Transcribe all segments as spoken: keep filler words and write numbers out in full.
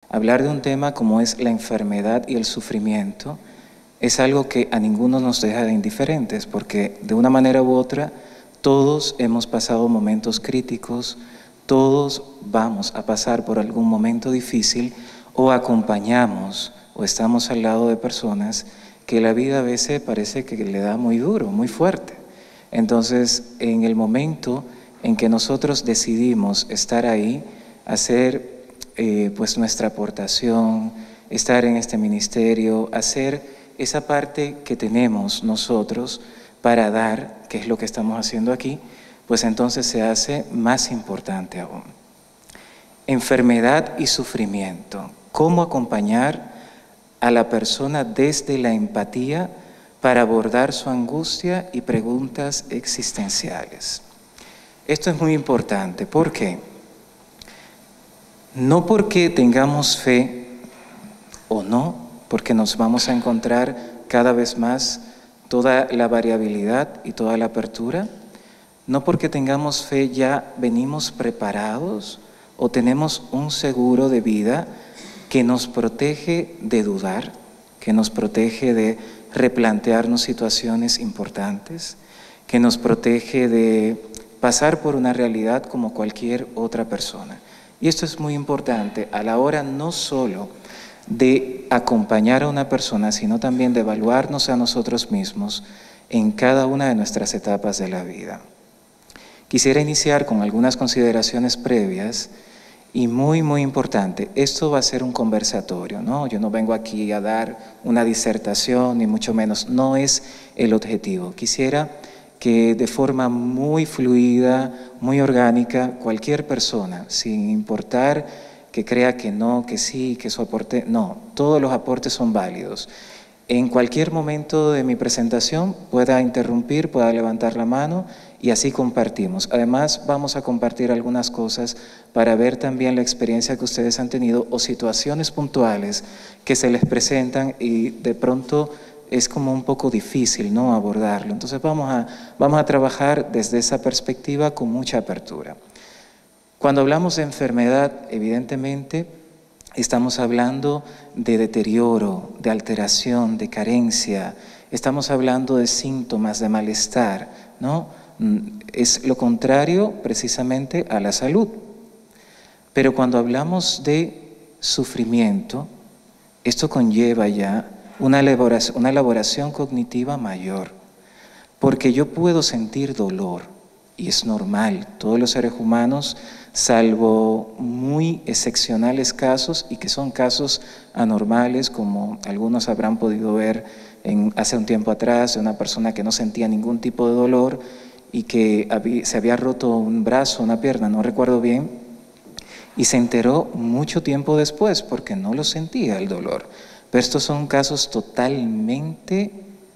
Hablar de un tema como es la enfermedad y el sufrimiento es algo que a ninguno nos deja de indiferentes, porque de una manera u otra todos hemos pasado momentos críticos, todos vamos a pasar por algún momento difícil o acompañamos o estamos al lado de personas que la vida a veces parece que le da muy duro, muy fuerte. Entonces, en el momento en que nosotros decidimos estar ahí, hacer eh, pues nuestra aportación, estar en este ministerio, hacer esa parte que tenemos nosotros para dar, que es lo que estamos haciendo aquí, pues entonces se hace más importante aún. Enfermedad y sufrimiento. ¿Cómo acompañar a la persona desde la empatía para abordar su angustia y preguntas existenciales? Esto es muy importante. ¿Por qué? No porque tengamos fe o no, porque nos vamos a encontrar cada vez más toda la variabilidad y toda la apertura, no porque tengamos fe ya venimos preparados o tenemos un seguro de vida que nos protege de dudar, que nos protege de replantearnos situaciones importantes, que nos protege de pasar por una realidad como cualquier otra persona. Y esto es muy importante a la hora no solo de acompañar a una persona, sino también de evaluarnos a nosotros mismos en cada una de nuestras etapas de la vida. Quisiera iniciar con algunas consideraciones previas y muy, muy importante. Esto va a ser un conversatorio, ¿no? Yo no vengo aquí a dar una disertación, ni mucho menos. No es el objetivo. Quisiera que de forma muy fluida, muy orgánica, cualquier persona, sin importar que crea que no, que sí, que su aporte, no, todos los aportes son válidos. En cualquier momento de mi presentación pueda interrumpir, pueda levantar la mano y así compartimos. Además, vamos a compartir algunas cosas para ver también la experiencia que ustedes han tenido o situaciones puntuales que se les presentan y de pronto es como un poco difícil, ¿no?, abordarlo. Entonces vamos a, vamos a trabajar desde esa perspectiva con mucha apertura. Cuando hablamos de enfermedad, evidentemente, estamos hablando de deterioro, de alteración, de carencia, estamos hablando de síntomas de malestar, ¿no? Es lo contrario precisamente a la salud. Pero cuando hablamos de sufrimiento, esto conlleva ya una elaboración, una elaboración cognitiva mayor, porque yo puedo sentir dolor, y es normal, todos los seres humanos, salvo muy excepcionales casos, y que son casos anormales, como algunos habrán podido ver en, hace un tiempo atrás, de una persona que no sentía ningún tipo de dolor y que había, se había roto un brazo, una pierna, no recuerdo bien, y se enteró mucho tiempo después porque no lo sentía el dolor. Pero estos son casos totalmente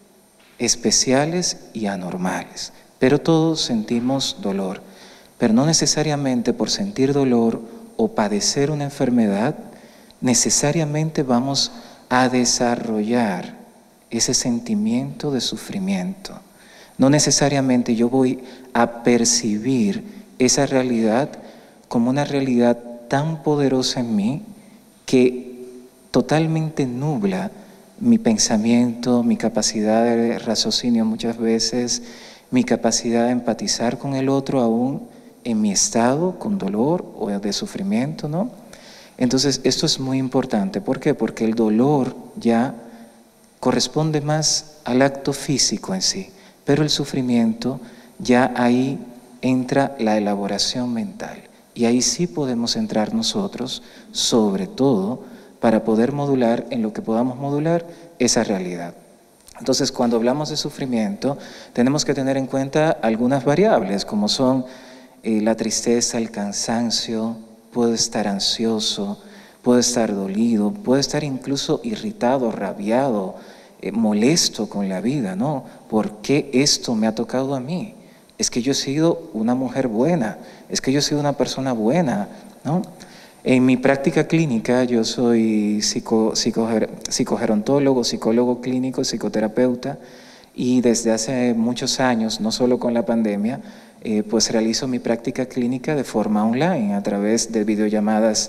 especiales y anormales. Pero todos sentimos dolor, pero no necesariamente por sentir dolor o padecer una enfermedad, necesariamente vamos a desarrollar ese sentimiento de sufrimiento. No necesariamente yo voy a percibir esa realidad como una realidad tan poderosa en mí que totalmente nubla mi pensamiento, mi capacidad de raciocinio muchas veces, mi capacidad de empatizar con el otro aún en mi estado con dolor o de sufrimiento, ¿no? Entonces, esto es muy importante. ¿Por qué? Porque el dolor ya corresponde más al acto físico en sí, pero el sufrimiento ya ahí entra la elaboración mental. Y ahí sí podemos entrar nosotros, sobre todo, para poder modular en lo que podamos modular esa realidad. Entonces, cuando hablamos de sufrimiento, tenemos que tener en cuenta algunas variables, como son eh, la tristeza, el cansancio, puedo estar ansioso, puedo estar dolido, puedo estar incluso irritado, rabiado, eh, molesto con la vida, ¿no? ¿Por qué esto me ha tocado a mí? Es que yo he sido una mujer buena, es que yo he sido una persona buena, ¿no? En mi práctica clínica, yo soy psico, psico, psicogerontólogo, psicólogo clínico, psicoterapeuta, y desde hace muchos años, no solo con la pandemia, eh, pues realizo mi práctica clínica de forma online, a través de videollamadas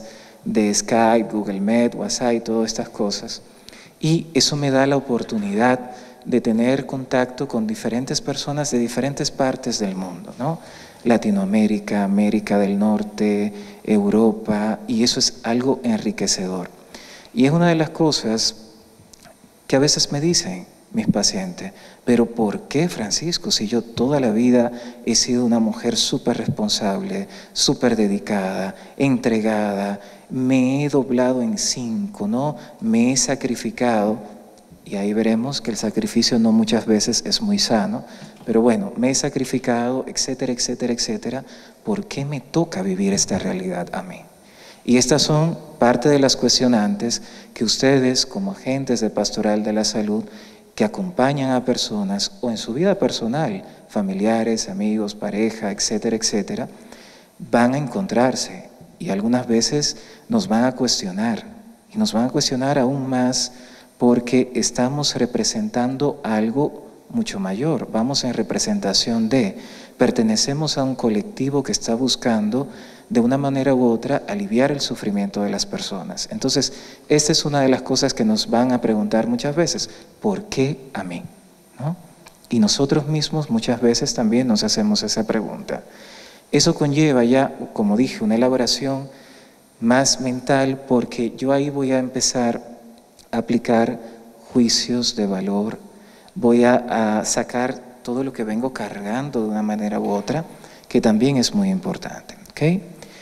de Skype, Google Meet, WhatsApp y todas estas cosas. Y eso me da la oportunidad de tener contacto con diferentes personas de diferentes partes del mundo, ¿no? Latinoamérica, América del Norte, Europa, y eso es algo enriquecedor. Y es una de las cosas que a veces me dicen mis pacientes, pero ¿por qué, Francisco? Si yo toda la vida he sido una mujer súper responsable, súper dedicada, entregada, me he doblado en cinco, ¿no? Me he sacrificado. Y ahí veremos que el sacrificio no muchas veces es muy sano, pero bueno, me he sacrificado, etcétera, etcétera, etcétera. ¿Por qué me toca vivir esta realidad a mí? Y estas son parte de las cuestionantes que ustedes, como agentes de Pastoral de la Salud, que acompañan a personas o en su vida personal, familiares, amigos, pareja, etcétera, etcétera, van a encontrarse y algunas veces nos van a cuestionar y nos van a cuestionar aún más porque estamos representando algo mucho mayor, vamos en representación de, pertenecemos a un colectivo que está buscando de una manera u otra aliviar el sufrimiento de las personas. Entonces, esta es una de las cosas que nos van a preguntar muchas veces, ¿por qué a mí? ¿No? Y nosotros mismos muchas veces también nos hacemos esa pregunta. Eso conlleva ya, como dije, una elaboración más mental porque yo ahí voy a empezar aplicar juicios de valor, voy a, a sacar todo lo que vengo cargando de una manera u otra, que también es muy importante. ¿Okay?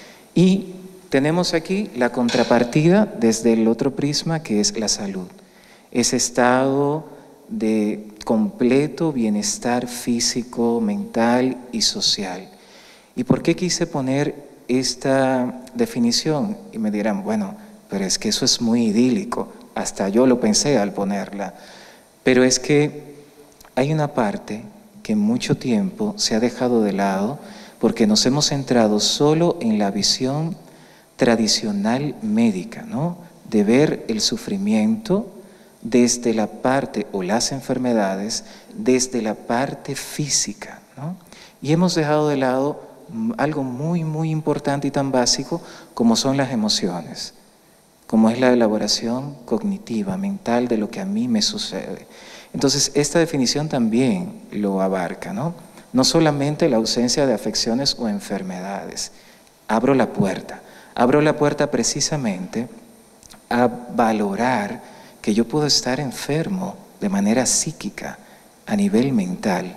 Y tenemos aquí la contrapartida desde el otro prisma, que es la salud. Ese estado de completo bienestar físico, mental y social. ¿Y por qué quise poner esta definición? Y me dirán, bueno, pero es que eso es muy idílico. Hasta yo lo pensé al ponerla, pero es que hay una parte que mucho tiempo se ha dejado de lado porque nos hemos centrado solo en la visión tradicional médica, ¿no? De ver el sufrimiento desde la parte o las enfermedades desde la parte física, ¿no? Y hemos dejado de lado algo muy, muy importante y tan básico como son las emociones, como es la elaboración cognitiva, mental de lo que a mí me sucede. Entonces, esta definición también lo abarca, ¿no? No solamente la ausencia de afecciones o enfermedades. Abro la puerta. Abro la puerta precisamente a valorar que yo puedo estar enfermo de manera psíquica, a nivel mental.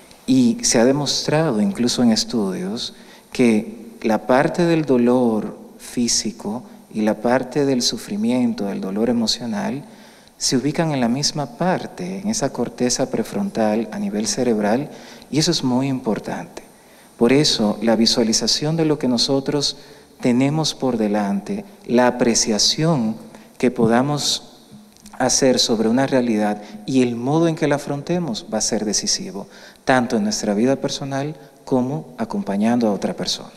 Y se ha demostrado, incluso en estudios, que la parte del dolor físico y la parte del sufrimiento, del dolor emocional, se ubican en la misma parte, en esa corteza prefrontal a nivel cerebral, y eso es muy importante. Por eso, la visualización de lo que nosotros tenemos por delante, la apreciación que podamos hacer sobre una realidad y el modo en que la afrontemos va a ser decisivo, tanto en nuestra vida personal como acompañando a otra persona.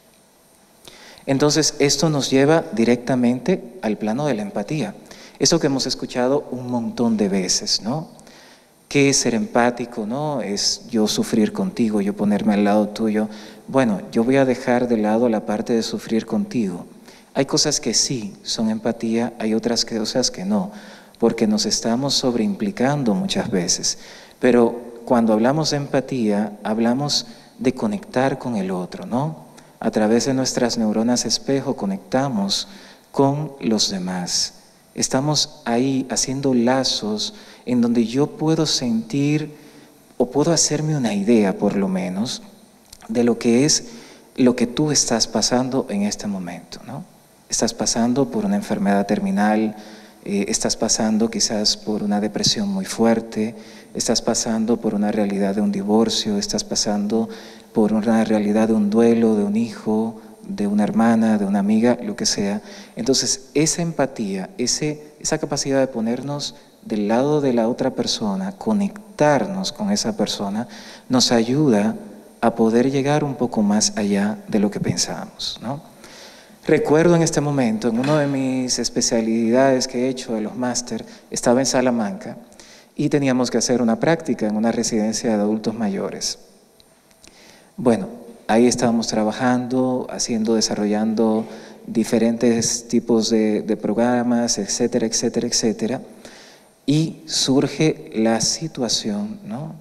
Entonces, esto nos lleva directamente al plano de la empatía. Eso que hemos escuchado un montón de veces, ¿no? ¿Qué es ser empático? ¿No? Es yo sufrir contigo, yo ponerme al lado tuyo. Bueno, yo voy a dejar de lado la parte de sufrir contigo. Hay cosas que sí son empatía, hay otras cosas que no, porque nos estamos sobreimplicando muchas veces. Pero cuando hablamos de empatía, hablamos de conectar con el otro, ¿no? A través de nuestras neuronas espejo conectamos con los demás. Estamos ahí haciendo lazos en donde yo puedo sentir o puedo hacerme una idea, por lo menos, de lo que es lo que tú estás pasando en este momento, ¿no? Estás pasando por una enfermedad terminal, eh, estás pasando quizás por una depresión muy fuerte, estás pasando por una realidad de un divorcio, estás pasando por una realidad de un duelo, de un hijo, de una hermana, de una amiga, lo que sea. Entonces, esa empatía, ese, esa capacidad de ponernos del lado de la otra persona, conectarnos con esa persona, nos ayuda a poder llegar un poco más allá de lo que pensábamos, ¿no? Recuerdo en este momento, en una de mis especialidades que he hecho de los máster, estaba en Salamanca y teníamos que hacer una práctica en una residencia de adultos mayores. Bueno, ahí estábamos trabajando, haciendo, desarrollando diferentes tipos de, de programas, etcétera, etcétera, etcétera, y surge la situación, ¿no?,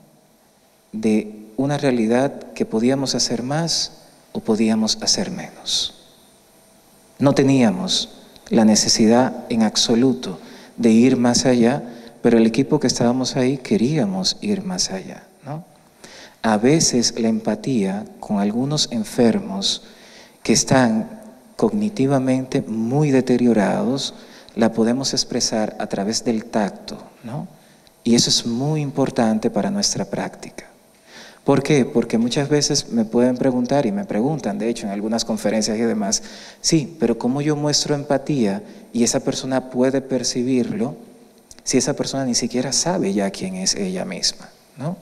de una realidad que podíamos hacer más o podíamos hacer menos. No teníamos la necesidad en absoluto de ir más allá, pero el equipo que estábamos ahí queríamos ir más allá, ¿no? A veces la empatía con algunos enfermos que están cognitivamente muy deteriorados, la podemos expresar a través del tacto, ¿no? Y eso es muy importante para nuestra práctica. ¿Por qué? Porque muchas veces me pueden preguntar, y me preguntan, de hecho, en algunas conferencias y demás, sí, pero ¿cómo yo muestro empatía y esa persona puede percibirlo si esa persona ni siquiera sabe ya quién es ella misma, ¿no?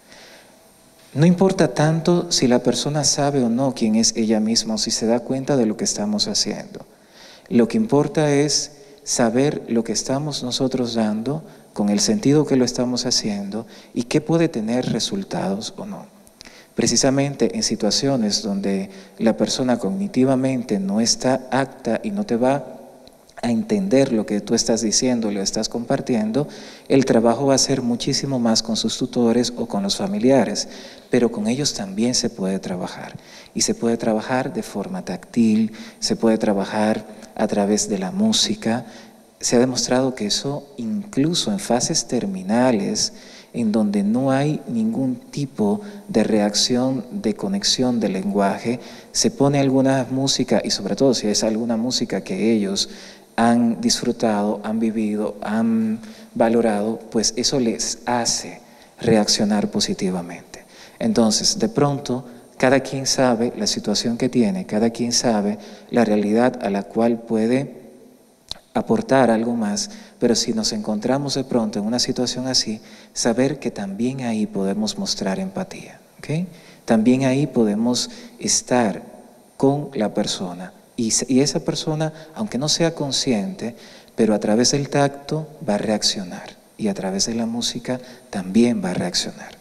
No importa tanto si la persona sabe o no quién es ella misma o si se da cuenta de lo que estamos haciendo. Lo que importa es saber lo que estamos nosotros dando, con el sentido que lo estamos haciendo y que puede tener resultados o no. Precisamente en situaciones donde la persona cognitivamente no está apta y no te va a entender lo que tú estás diciendo, lo estás compartiendo, el trabajo va a ser muchísimo más con sus tutores o con los familiares, pero con ellos también se puede trabajar. Y se puede trabajar de forma táctil, se puede trabajar a través de la música. Se ha demostrado que eso, incluso en fases terminales, en donde no hay ningún tipo de reacción de conexión del lenguaje, se pone alguna música, y sobre todo si es alguna música que ellos han disfrutado, han vivido, han valorado, pues eso les hace reaccionar positivamente. Entonces, de pronto, cada quien sabe la situación que tiene, cada quien sabe la realidad a la cual puede aportar algo más, pero si nos encontramos de pronto en una situación así, saber que también ahí podemos mostrar empatía, ¿ok? También ahí podemos estar con la persona y, y esa persona, aunque no sea consciente, pero a través del tacto va a reaccionar y a través de la música también va a reaccionar.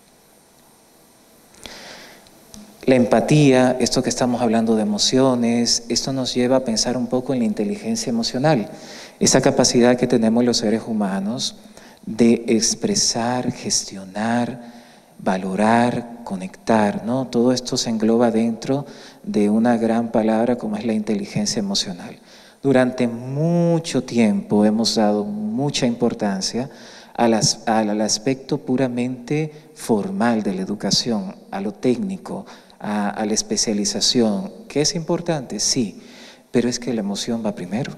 La empatía, esto que estamos hablando de emociones, esto nos lleva a pensar un poco en la inteligencia emocional, esa capacidad que tenemos los seres humanos de expresar, gestionar, valorar, conectar, ¿no? Todo esto se engloba dentro de una gran palabra como es la inteligencia emocional. Durante mucho tiempo hemos dado mucha importancia a las, al aspecto puramente formal de la educación, a lo técnico, A, a la especialización, que es importante, sí, pero es que la emoción va primero.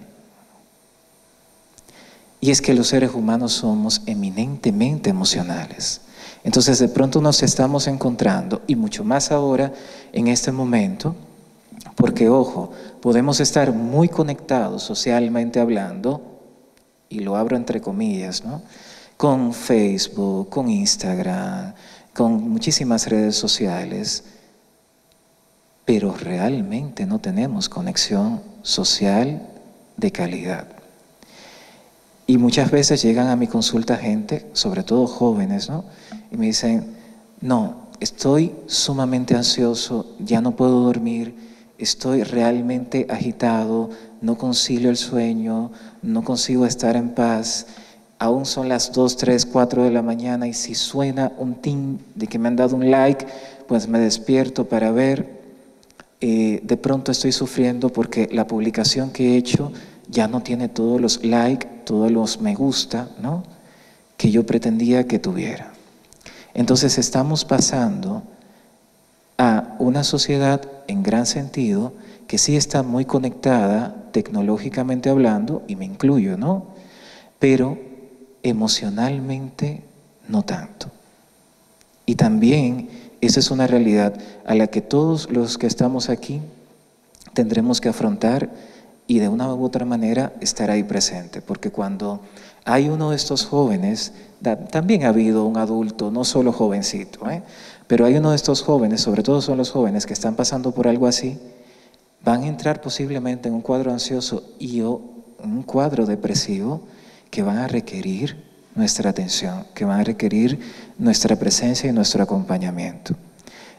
Y es que los seres humanos somos eminentemente emocionales. Entonces de pronto nos estamos encontrando, y mucho más ahora en este momento, porque ojo, podemos estar muy conectados socialmente hablando, y lo abro entre comillas, ¿no?, con Facebook, con Instagram, con muchísimas redes sociales, pero realmente no tenemos conexión social de calidad. Y muchas veces llegan a mi consulta gente, sobre todo jóvenes, ¿no?, y me dicen, no, estoy sumamente ansioso, ya no puedo dormir, estoy realmente agitado, no concilio el sueño, no consigo estar en paz, aún son las dos, tres, cuatro de la mañana y si suena un ting de que me han dado un like, pues me despierto para ver. Eh, de pronto estoy sufriendo porque la publicación que he hecho ya no tiene todos los likes, todos los me gusta, ¿no?, que yo pretendía que tuviera. Entonces estamos pasando a una sociedad en gran sentido que sí está muy conectada tecnológicamente hablando, y me incluyo, ¿no?, pero emocionalmente no tanto. Y también esa es una realidad a la que todos los que estamos aquí tendremos que afrontar y de una u otra manera estar ahí presente, porque cuando hay uno de estos jóvenes, también ha habido un adulto, no solo jovencito, ¿eh? pero hay uno de estos jóvenes, sobre todo son los jóvenes que están pasando por algo así, van a entrar posiblemente en un cuadro ansioso y o un cuadro depresivo que van a requerir nuestra atención, que van a requerir nuestra presencia y nuestro acompañamiento.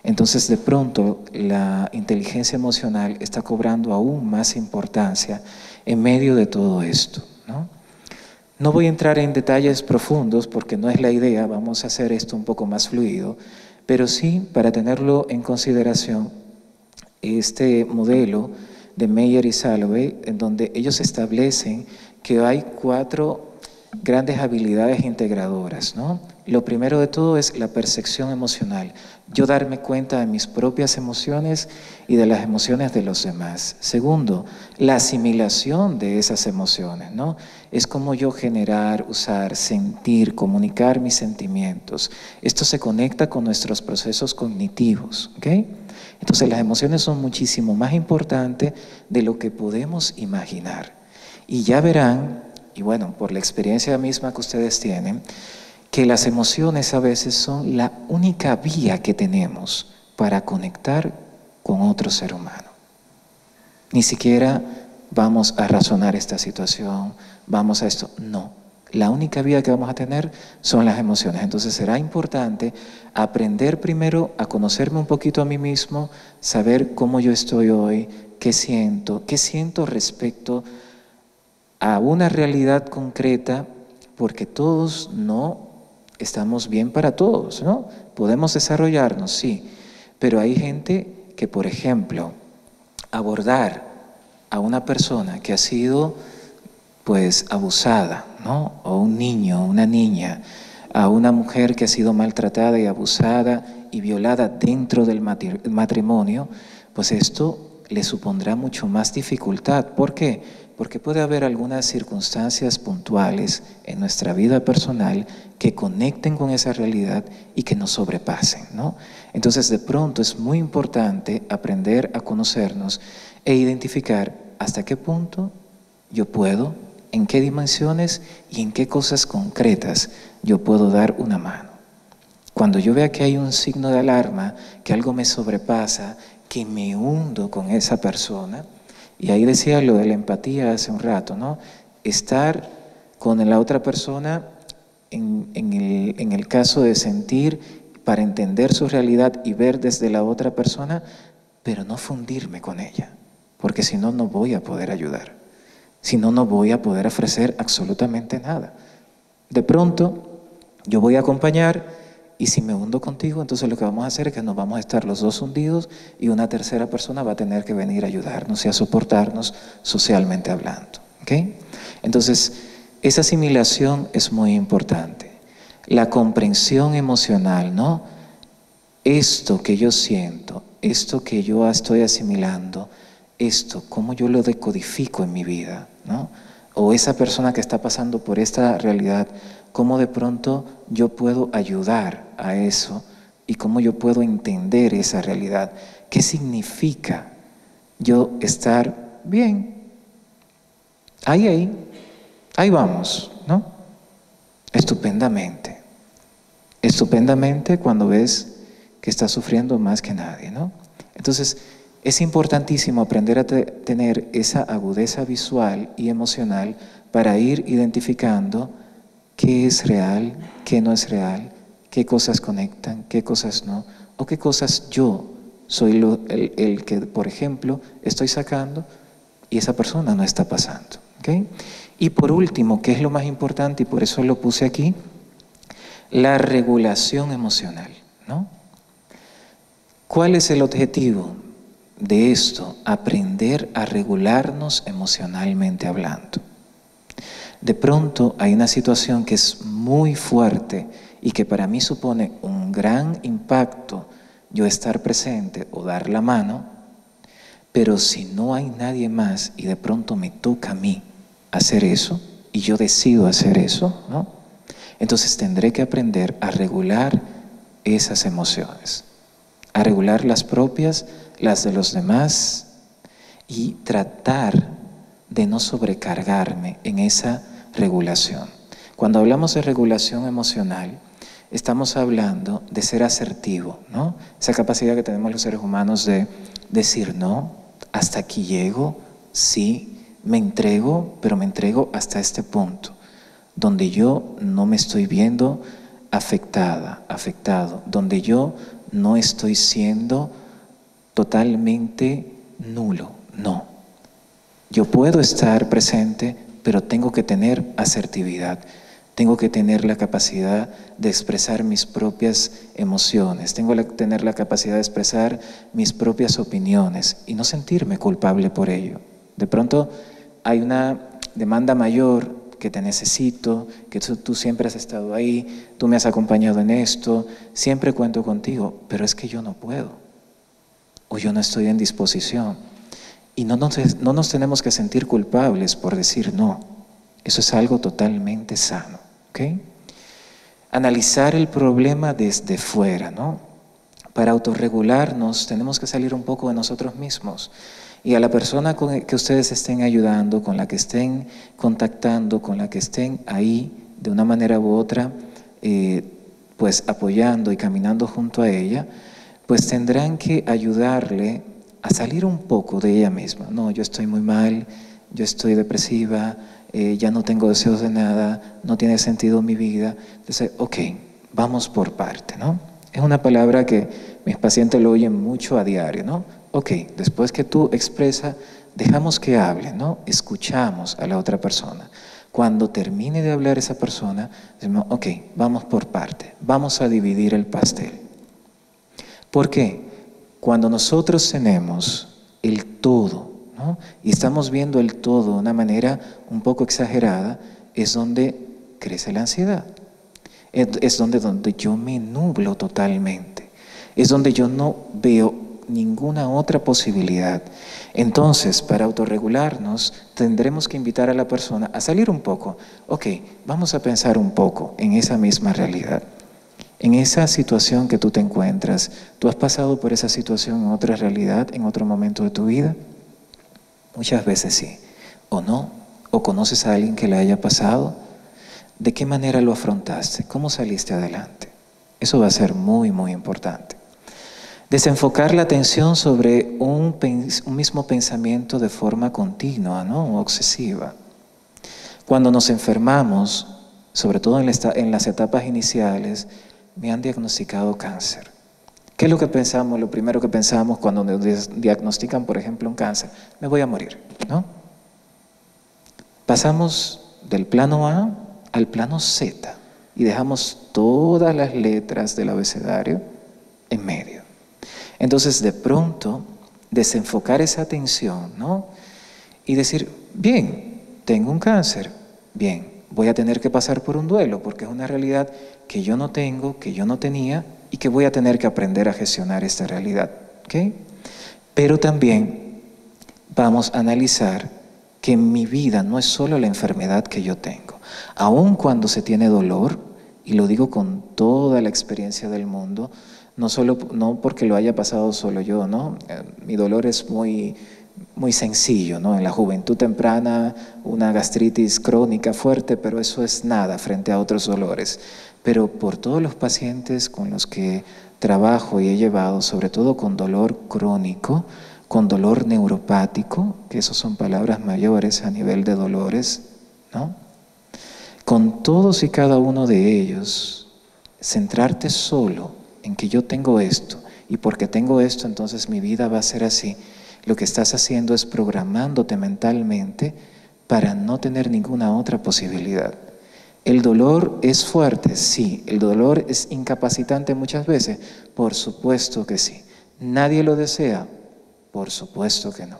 Entonces, de pronto, la inteligencia emocional está cobrando aún más importancia en medio de todo esto, ¿no? No voy a entrar en detalles profundos porque no es la idea, vamos a hacer esto un poco más fluido, pero sí, para tenerlo en consideración, este modelo de Meyer y Salovey, en donde ellos establecen que hay cuatro grandes habilidades integradoras, ¿no? Lo primero de todo es la percepción emocional. Yo darme cuenta de mis propias emociones y de las emociones de los demás. Segundo, la asimilación de esas emociones, ¿no? Es como yo generar, usar, sentir, comunicar mis sentimientos. Esto se conecta con nuestros procesos cognitivos, ¿ok? Entonces las emociones son muchísimo más importantes de lo que podemos imaginar. Y ya verán, y bueno, por la experiencia misma que ustedes tienen, que las emociones a veces son la única vía que tenemos para conectar con otro ser humano. Ni siquiera vamos a razonar esta situación, vamos a esto, no. La única vía que vamos a tener son las emociones. Entonces será importante aprender primero a conocerme un poquito a mí mismo, saber cómo yo estoy hoy, qué siento, qué siento respecto a una realidad concreta, porque todos no estamos bien para todos, ¿no? Podemos desarrollarnos, sí, pero hay gente que, por ejemplo, abordar a una persona que ha sido, pues, abusada, ¿no? O un niño, una niña, a una mujer que ha sido maltratada y abusada y violada dentro del matrimonio, pues esto le supondrá mucho más dificultad. ¿Por qué? Porque puede haber algunas circunstancias puntuales en nuestra vida personal que conecten con esa realidad y que nos sobrepasen, ¿no? Entonces, de pronto es muy importante aprender a conocernos e identificar hasta qué punto yo puedo, en qué dimensiones y en qué cosas concretas yo puedo dar una mano. Cuando yo vea que hay un signo de alarma, que algo me sobrepasa, que me hundo con esa persona, y ahí decía lo de la empatía hace un rato, ¿no? Estar con la otra persona en, en, el, en el caso de sentir para entender su realidad y ver desde la otra persona, pero no fundirme con ella, porque si no, no voy a poder ayudar. Si no, no voy a poder ofrecer absolutamente nada. De pronto, yo voy a acompañar y si me hundo contigo, entonces lo que vamos a hacer es que nos vamos a estar los dos hundidos y una tercera persona va a tener que venir a ayudarnos y a soportarnos socialmente hablando, ¿ok? Entonces, esa asimilación es muy importante. La comprensión emocional, ¿no? Esto que yo siento, esto que yo estoy asimilando, esto, cómo yo lo decodifico en mi vida, ¿no? O esa persona que está pasando por esta realidad, cómo de pronto yo puedo ayudar a eso y cómo yo puedo entender esa realidad. ¿Qué significa yo estar bien? Ahí, ahí, ahí vamos, ¿no? Estupendamente. Estupendamente cuando ves que estás sufriendo más que nadie, ¿no? Entonces, es importantísimo aprender a te- tener esa agudeza visual y emocional para ir identificando qué es real, qué no es real, qué cosas conectan, qué cosas no, o qué cosas yo soy lo, el, el que, por ejemplo, estoy sacando y esa persona no está pasando, ¿ok? Y por último, que es lo más importante y por eso lo puse aquí, la regulación emocional, ¿no? ¿Cuál es el objetivo de esto? Aprender a regularnos emocionalmente hablando. De pronto hay una situación que es muy fuerte y que para mí supone un gran impacto yo estar presente o dar la mano, pero si no hay nadie más y de pronto me toca a mí hacer eso y yo decido hacer eso, ¿no? Entonces tendré que aprender a regular esas emociones, a regular las propias, las de los demás y tratar de no sobrecargarme en esa regulación. Cuando hablamos de regulación emocional, estamos hablando de ser asertivo, ¿no? Esa capacidad que tenemos los seres humanos de decir no, hasta aquí llego, sí, me entrego, pero me entrego hasta este punto, donde yo no me estoy viendo afectada, afectado, donde yo no estoy siendo totalmente nulo, no. Yo puedo estar presente, pero tengo que tener asertividad. Tengo que tener la capacidad de expresar mis propias emociones. Tengo que tener la capacidad de expresar mis propias opiniones y no sentirme culpable por ello. De pronto hay una demanda mayor que te necesito, que tú, tú siempre has estado ahí, tú me has acompañado en esto, siempre cuento contigo, pero es que yo no puedo o yo no estoy en disposición. Y no nos, no nos tenemos que sentir culpables por decir no. Eso es algo totalmente sano, ¿ok? Analizar el problema desde fuera, ¿no? Para autorregularnos tenemos que salir un poco de nosotros mismos. Y a la persona con que ustedes estén ayudando, con la que estén contactando, con la que estén ahí de una manera u otra, eh, pues apoyando y caminando junto a ella, pues tendrán que ayudarle a salir un poco de ella misma. No, yo estoy muy mal, yo estoy depresiva, eh, ya no tengo deseos de nada, no tiene sentido mi vida. Entonces, ok, vamos por parte, ¿no? Es una palabra que mis pacientes lo oyen mucho a diario, ¿no? Ok, después que tú expresas, dejamos que hable, ¿no? Escuchamos a la otra persona. Cuando termine de hablar esa persona, decimos, ok, vamos por parte, vamos a dividir el pastel. ¿Por qué? Cuando nosotros tenemos el todo, ¿no? Y estamos viendo el todo de una manera un poco exagerada, es donde crece la ansiedad. Es donde, donde yo me nublo totalmente. Es donde yo no veo ninguna otra posibilidad. Entonces, para autorregularnos, tendremos que invitar a la persona a salir un poco. Ok, vamos a pensar un poco en esa misma realidad. En esa situación que tú te encuentras, ¿tú has pasado por esa situación en otra realidad, en otro momento de tu vida? Muchas veces sí, o no, o conoces a alguien que la haya pasado. ¿De qué manera lo afrontaste? ¿Cómo saliste adelante? Eso va a ser muy, muy importante. Desenfocar la atención sobre un, un mismo pensamiento de forma continua, ¿no? O obsesiva. Cuando nos enfermamos, sobre todo en, la, en las etapas iniciales, me han diagnosticado cáncer. ¿Qué es lo que pensamos? Lo primero que pensamos cuando nos diagnostican, por ejemplo, un cáncer, me voy a morir, ¿no? Pasamos del plano A al plano Z y dejamos todas las letras del abecedario en medio. Entonces, de pronto, desenfocar esa atención, ¿no? Y decir, bien, tengo un cáncer, bien, voy a tener que pasar por un duelo porque es una realidad que yo no tengo, que yo no tenía y que voy a tener que aprender a gestionar esta realidad, ¿ok? Pero también vamos a analizar que en mi vida no es solo la enfermedad que yo tengo. Aun cuando se tiene dolor, y lo digo con toda la experiencia del mundo, no solo no porque lo haya pasado solo yo, ¿no? Eh, mi dolor es muy, muy sencillo, ¿no? En la juventud temprana, una gastritis crónica fuerte, pero eso es nada frente a otros dolores. Pero por todos los pacientes con los que trabajo y he llevado, sobre todo con dolor crónico, con dolor neuropático, que esos son palabras mayores a nivel de dolores, ¿no? Con todos y cada uno de ellos, centrarte solo en que yo tengo esto, y porque tengo esto, entonces mi vida va a ser así. Lo que estás haciendo es programándote mentalmente para no tener ninguna otra posibilidad. ¿El dolor es fuerte? Sí. ¿El dolor es incapacitante muchas veces? Por supuesto que sí. ¿Nadie lo desea? Por supuesto que no.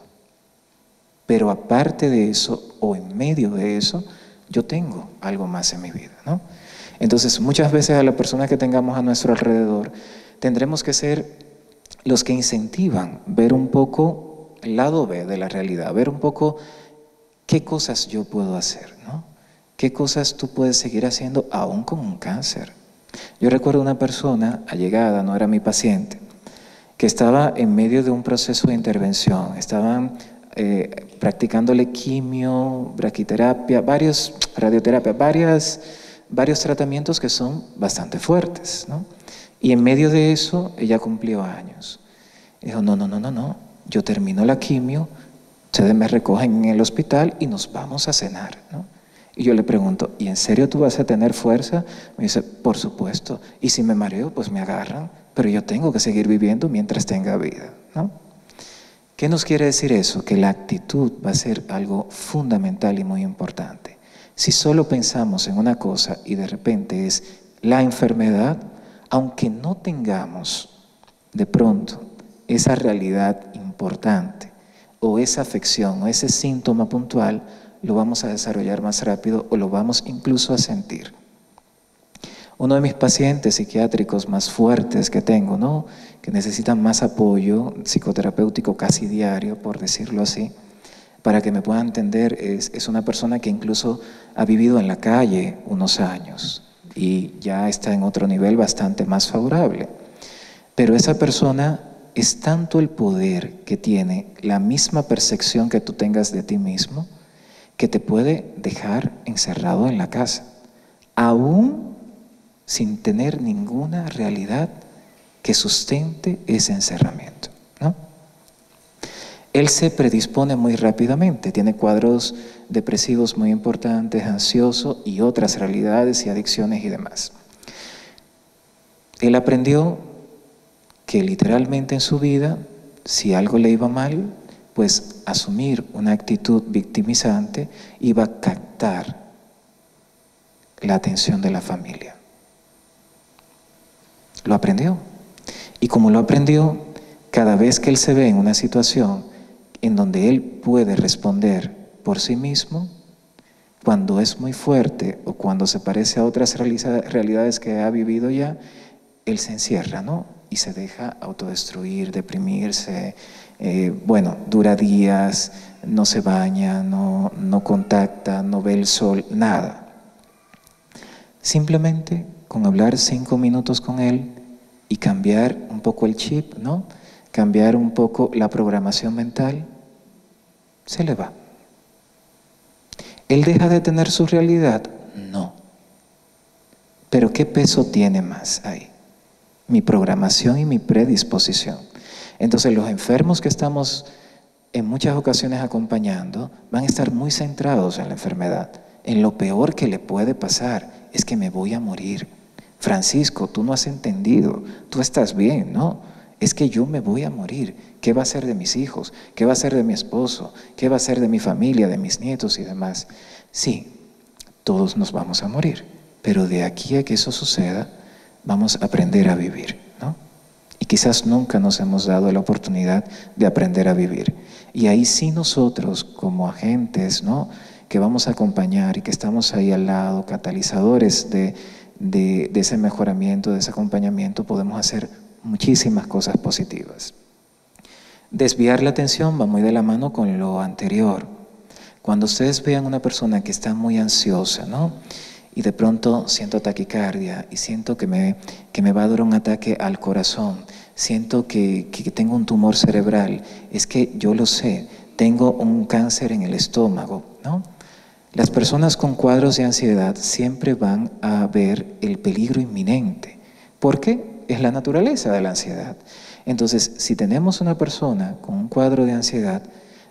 Pero aparte de eso, o en medio de eso, yo tengo algo más en mi vida, ¿no? Entonces, muchas veces a la persona que tengamos a nuestro alrededor, tendremos que ser los que incentivan ver un poco el lado B de la realidad, ver un poco qué cosas yo puedo hacer, ¿no? ¿Qué cosas tú puedes seguir haciendo aún con un cáncer? Yo recuerdo una persona allegada, no era mi paciente, que estaba en medio de un proceso de intervención, estaban eh, practicándole quimio, braquiterapia, varios, radioterapia, varias, varios tratamientos que son bastante fuertes, ¿no? Y en medio de eso, ella cumplió años. Dijo, no, no, no, no, no, yo termino la quimio, ustedes me recogen en el hospital y nos vamos a cenar, ¿no? Y yo le pregunto, ¿y en serio tú vas a tener fuerza? Me dice, por supuesto. Y si me mareo, pues me agarran, pero yo tengo que seguir viviendo mientras tenga vida, ¿no? ¿Qué nos quiere decir eso? Que la actitud va a ser algo fundamental y muy importante. Si solo pensamos en una cosa y de repente es la enfermedad, aunque no tengamos de pronto esa realidad importante o esa afección o ese síntoma puntual, lo vamos a desarrollar más rápido o lo vamos incluso a sentir. Uno de mis pacientes psiquiátricos más fuertes que tengo, ¿no? Que necesitan más apoyo psicoterapéutico casi diario, por decirlo así, para que me puedan entender, es, es una persona que incluso ha vivido en la calle unos años y ya está en otro nivel bastante más favorable. Pero esa persona es tanto el poder que tiene, la misma percepción que tú tengas de ti mismo, que te puede dejar encerrado en la casa, aún sin tener ninguna realidad que sustente ese encerramiento, ¿no? Él se predispone muy rápidamente, tiene cuadros depresivos muy importantes, ansioso y otras realidades y adicciones y demás. Él aprendió que literalmente en su vida, si algo le iba mal, pues asumir una actitud victimizante iba a captar la atención de la familia. Lo aprendió. Y como lo aprendió, cada vez que él se ve en una situación en donde él puede responder por sí mismo, cuando es muy fuerte o cuando se parece a otras realidades que ha vivido ya, él se encierra, ¿no? Y se deja autodestruir, deprimirse, eh, bueno, dura días, no se baña, no, no contacta, no ve el sol, nada. Simplemente con hablar cinco minutos con él y cambiar un poco el chip, ¿no? Cambiar un poco la programación mental, se le va. ¿Él deja de tener su realidad? No. Pero ¿qué peso tiene más ahí? Mi programación y mi predisposición. Entonces los enfermos que estamos en muchas ocasiones acompañando van a estar muy centrados en la enfermedad, en lo peor que le puede pasar, es que me voy a morir. Francisco, tú no has entendido, tú estás bien, ¿no? Es que yo me voy a morir. ¿Qué va a ser de mis hijos? ¿Qué va a ser de mi esposo? ¿Qué va a ser de mi familia, de mis nietos y demás? Sí, todos nos vamos a morir, pero de aquí a que eso suceda, vamos a aprender a vivir, ¿no? Y quizás nunca nos hemos dado la oportunidad de aprender a vivir. Y ahí sí nosotros, como agentes, ¿no?, que vamos a acompañar y que estamos ahí al lado, catalizadores de, de, de ese mejoramiento, de ese acompañamiento, podemos hacer muchísimas cosas positivas. Desviar la atención va muy de la mano con lo anterior. Cuando ustedes vean una persona que está muy ansiosa, ¿no?, y de pronto siento taquicardia y siento que me, que me va a dar un ataque al corazón, siento que, que tengo un tumor cerebral, es que yo lo sé, tengo un cáncer en el estómago, ¿no? Las personas con cuadros de ansiedad siempre van a ver el peligro inminente. ¿Por qué? Es la naturaleza de la ansiedad. Entonces, si tenemos una persona con un cuadro de ansiedad,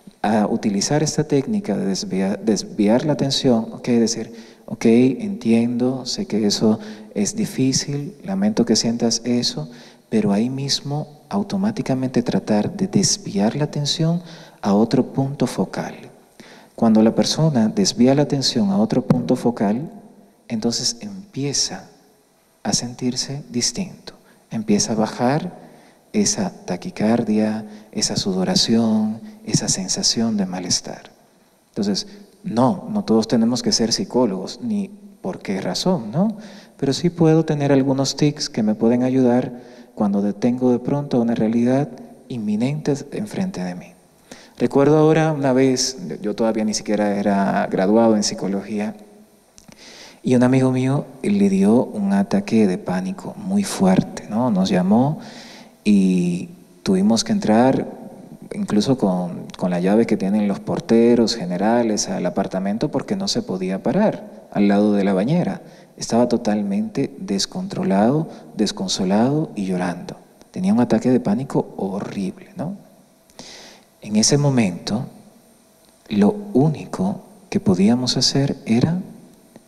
a utilizar esta técnica de desviar, desviar la atención, ok, decir, ok, entiendo, sé que eso es difícil, lamento que sientas eso, pero ahí mismo automáticamente tratar de desviar la atención a otro punto focal. Cuando la persona desvía la atención a otro punto focal, entonces empieza a sentirse distinto, empieza a bajar esa taquicardia, esa sudoración, esa sensación de malestar. Entonces, no, no todos tenemos que ser psicólogos, ni por qué razón, ¿no? Pero sí puedo tener algunos tics que me pueden ayudar cuando detengo de pronto una realidad inminente enfrente de mí. Recuerdo ahora una vez, yo todavía ni siquiera era graduado en psicología, y un amigo mío le dio un ataque de pánico muy fuerte, ¿no? Nos llamó y tuvimos que entrar incluso con, con la llave que tienen los porteros generales al apartamento porque no se podía parar al lado de la bañera. Estaba totalmente descontrolado, desconsolado y llorando. Tenía un ataque de pánico horrible, ¿no? En ese momento, lo único que podíamos hacer era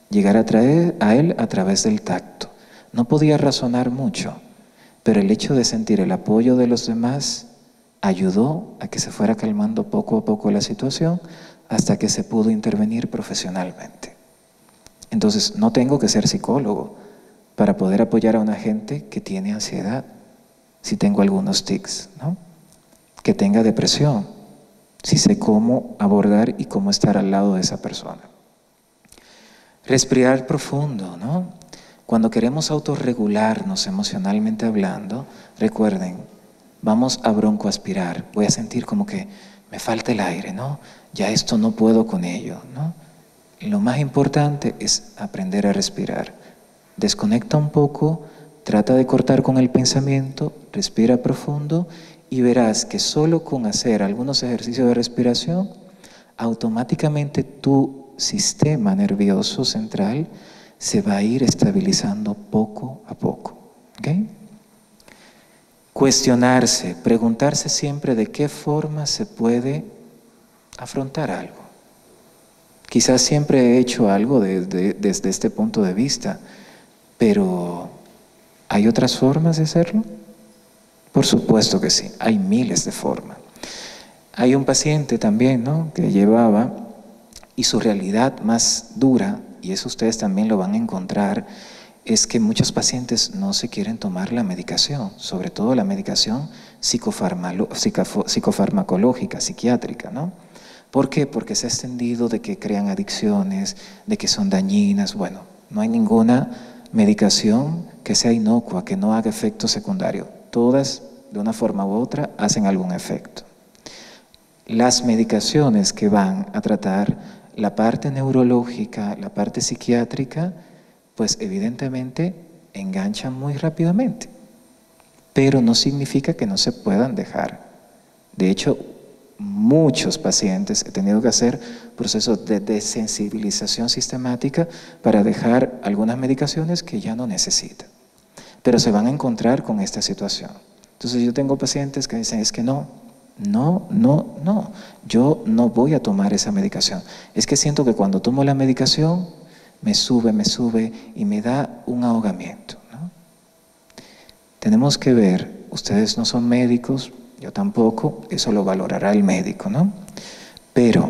llegar a, traer a Él a través del tacto. No podía razonar mucho, pero el hecho de sentir el apoyo de los demás ayudó a que se fuera calmando poco a poco la situación hasta que se pudo intervenir profesionalmente. Entonces, no tengo que ser psicólogo para poder apoyar a una gente que tiene ansiedad, si tengo algunos tics, ¿no? Que tenga depresión, si sé cómo abordar y cómo estar al lado de esa persona. Respirar profundo, ¿no? Cuando queremos autorregularnos emocionalmente hablando, recuerden, vamos a broncoaspirar. Voy a sentir como que me falta el aire, ¿no? Ya esto no puedo con ello, ¿no? Y lo más importante es aprender a respirar. Desconecta un poco, trata de cortar con el pensamiento, respira profundo y verás que solo con hacer algunos ejercicios de respiración, automáticamente tu sistema nervioso central se va a ir estabilizando poco a poco. ¿Okay? Cuestionarse, preguntarse siempre de qué forma se puede afrontar algo. Quizás siempre he hecho algo desde, desde este punto de vista, pero ¿hay otras formas de hacerlo? Por supuesto que sí, hay miles de formas. Hay un paciente también, ¿no?, que llevaba, y su realidad más dura, y eso ustedes también lo van a encontrar, es que muchos pacientes no se quieren tomar la medicación, sobre todo la medicación psicofarmacológica, psiquiátrica, ¿no? ¿Por qué? Porque se ha extendido de que crean adicciones, de que son dañinas. Bueno, no hay ninguna medicación que sea inocua, que no haga efecto secundario. Todas, de una forma u otra, hacen algún efecto. Las medicaciones que van a tratar la parte neurológica, la parte psiquiátrica, pues evidentemente enganchan muy rápidamente, pero no significa que no se puedan dejar. De hecho, muchos pacientes he tenido que hacer procesos de desensibilización sistemática para dejar algunas medicaciones que ya no necesitan, pero se van a encontrar con esta situación. Entonces yo tengo pacientes que dicen, es que no, no, no, no, yo no voy a tomar esa medicación. Es que siento que cuando tomo la medicación me sube, me sube y me da un ahogamiento, ¿no? Tenemos que ver, ustedes no son médicos, yo tampoco, eso lo valorará el médico, ¿no? Pero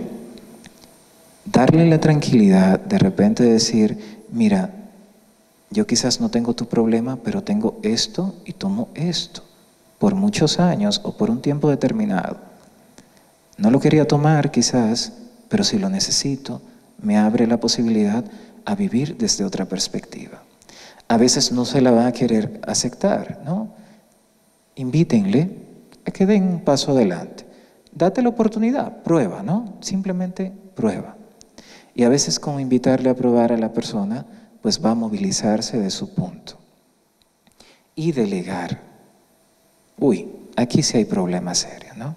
darle la tranquilidad de repente de decir, mira, yo quizás no tengo tu problema, pero tengo esto y tomo esto por muchos años o por un tiempo determinado. No lo quería tomar quizás, pero si lo necesito, me abre la posibilidad a vivir desde otra perspectiva. A veces no se la va a querer aceptar, ¿no? Invítenle a que den un paso adelante. Date la oportunidad, prueba, ¿no? Simplemente prueba. Y a veces con invitarle a probar a la persona, pues va a movilizarse de su punto. Y delegar. Uy, aquí sí hay problemas serios, ¿no?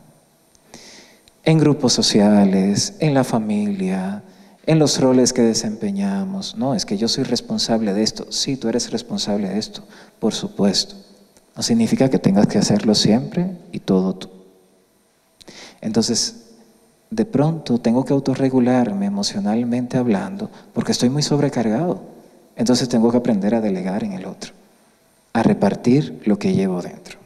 En grupos sociales, en la familia, en los roles que desempeñamos. No, es que yo soy responsable de esto. Sí, tú eres responsable de esto, por supuesto. No significa que tengas que hacerlo siempre y todo tú. Entonces, de pronto tengo que autorregularme emocionalmente hablando porque estoy muy sobrecargado. Entonces tengo que aprender a delegar en el otro, a repartir lo que llevo dentro.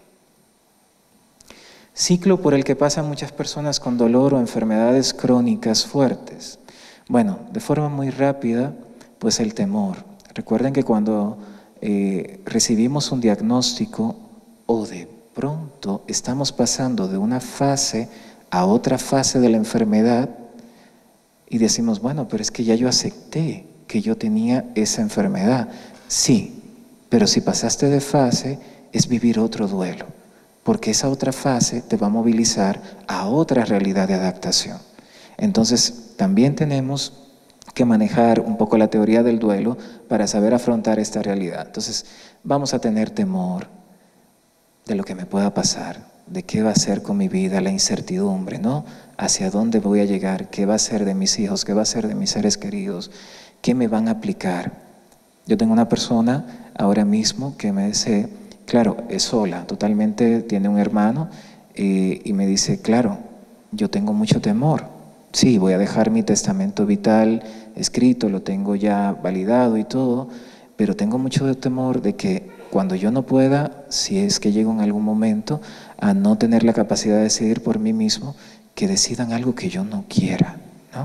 Ciclo por el que pasan muchas personas con dolor o enfermedades crónicas fuertes. Bueno, de forma muy rápida, pues el temor. Recuerden que cuando eh, recibimos un diagnóstico o de pronto estamos pasando de una fase a otra fase de la enfermedad y decimos, bueno, pero es que ya yo acepté que yo tenía esa enfermedad. Sí, pero si pasaste de fase es vivir otro duelo, porque esa otra fase te va a movilizar a otra realidad de adaptación. Entonces, también tenemos que manejar un poco la teoría del duelo para saber afrontar esta realidad. Entonces, vamos a tener temor de lo que me pueda pasar, de qué va a ser con mi vida, la incertidumbre, ¿no? Hacia dónde voy a llegar, qué va a ser de mis hijos, qué va a ser de mis seres queridos, qué me van a aplicar. Yo tengo una persona ahora mismo que me dice, claro, es sola, totalmente tiene un hermano, eh, y me dice, claro, yo tengo mucho temor, Sí, voy a dejar mi testamento vital escrito, lo tengo ya validado y todo, pero tengo mucho temor de que cuando yo no pueda, si es que llego en algún momento a no tener la capacidad de decidir por mí mismo, que decidan algo que yo no quiera, ¿no?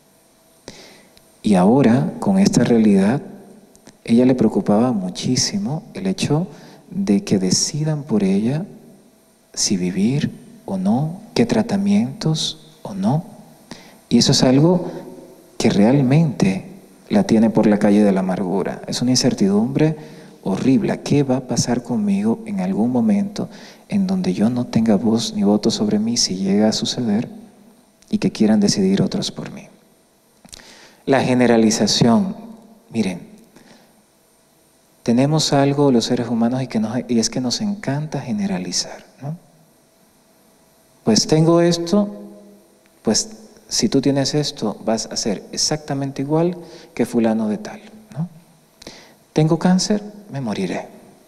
Y ahora, con esta realidad, ella le preocupaba muchísimo el hecho de que decidan por ella si vivir o no, qué tratamientos o no. Y eso es algo que realmente la tiene por la calle de la amargura. Es una incertidumbre horrible. ¿Qué va a pasar conmigo en algún momento en donde yo no tenga voz ni voto sobre mí si llega a suceder y que quieran decidir otros por mí? La generalización. Miren, tenemos algo los seres humanos y, que nos, y es que nos encanta generalizar, ¿no? Pues tengo esto, pues si tú tienes esto, vas a ser exactamente igual que fulano de tal, ¿no? Tengo cáncer, me moriré.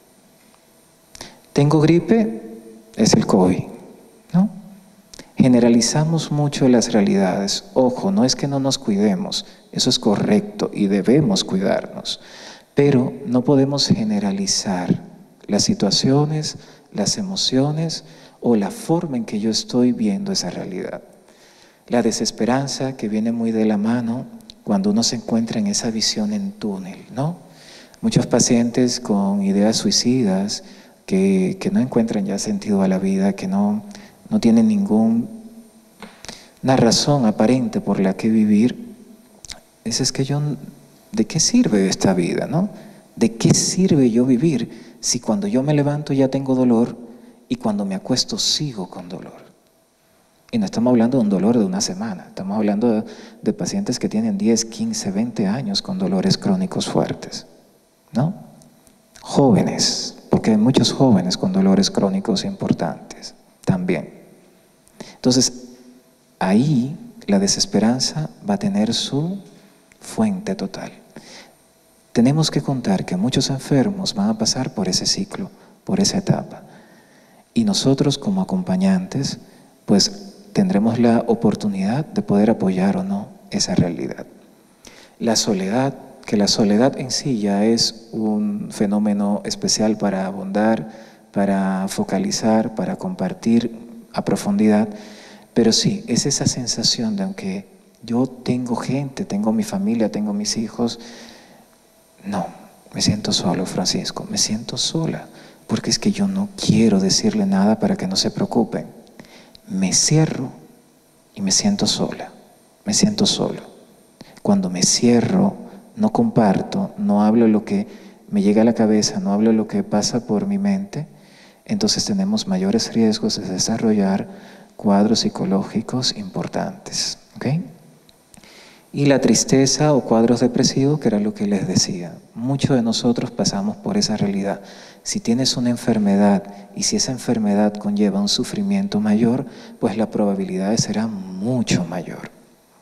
Tengo gripe, es el COVID, ¿no? Generalizamos mucho las realidades. Ojo, no es que no nos cuidemos, eso es correcto y debemos cuidarnos, pero no podemos generalizar las situaciones, las emociones o la forma en que yo estoy viendo esa realidad. La desesperanza que viene muy de la mano cuando uno se encuentra en esa visión en túnel, ¿no? Muchos pacientes con ideas suicidas que, que no encuentran ya sentido a la vida, que no, no tienen ninguna razón aparente por la que vivir. Ese es que yo, ¿de qué sirve esta vida, no? ¿De qué sirve yo vivir si cuando yo me levanto ya tengo dolor y cuando me acuesto sigo con dolor? Y no estamos hablando de un dolor de una semana, estamos hablando de, de pacientes que tienen diez, quince, veinte años con dolores crónicos fuertes, ¿no? Jóvenes, porque hay muchos jóvenes con dolores crónicos importantes también. Entonces, ahí la desesperanza va a tener su fuente total. Tenemos que contar que muchos enfermos van a pasar por ese ciclo, por esa etapa. Y nosotros como acompañantes, pues tendremos la oportunidad de poder apoyar o no esa realidad. La soledad, que la soledad en sí ya es un fenómeno especial para abundar, para focalizar, para compartir a profundidad, pero sí, es esa sensación de aunque yo tengo gente, tengo mi familia, tengo mis hijos, no, me siento solo, Francisco, me siento sola, porque es que yo no quiero decirle nada para que no se preocupen. Me cierro y me siento sola, me siento solo. Cuando me cierro, no comparto, no hablo lo que me llega a la cabeza, no hablo lo que pasa por mi mente, entonces tenemos mayores riesgos de desarrollar cuadros psicológicos importantes, ¿ok? Y la tristeza o cuadros depresivos, que era lo que les decía. Muchos de nosotros pasamos por esa realidad. Si tienes una enfermedad y si esa enfermedad conlleva un sufrimiento mayor, pues la probabilidad será mucho mayor.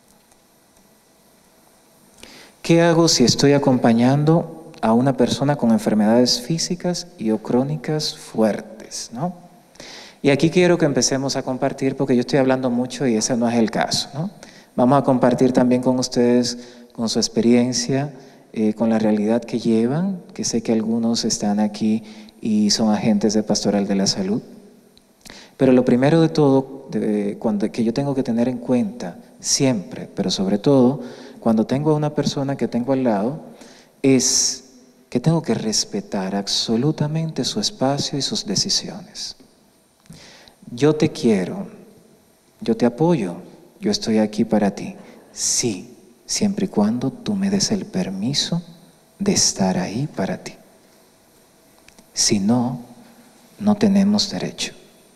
¿Qué hago si estoy acompañando a una persona con enfermedades físicas y o crónicas fuertes, ¿no? Y aquí quiero que empecemos a compartir, porque yo estoy hablando mucho y ese no es el caso, ¿no? Vamos a compartir también con ustedes, con su experiencia, eh, con la realidad que llevan, que sé que algunos están aquí y son agentes de Pastoral de la Salud. Pero lo primero de todo, de, cuando, que yo tengo que tener en cuenta siempre, pero sobre todo, cuando tengo a una persona que tengo al lado, es que tengo que respetar absolutamente su espacio y sus decisiones. Yo te quiero, yo te apoyo, yo estoy aquí para ti. Sí, siempre y cuando tú me des el permiso de estar ahí para ti. Si no, no tenemos derecho.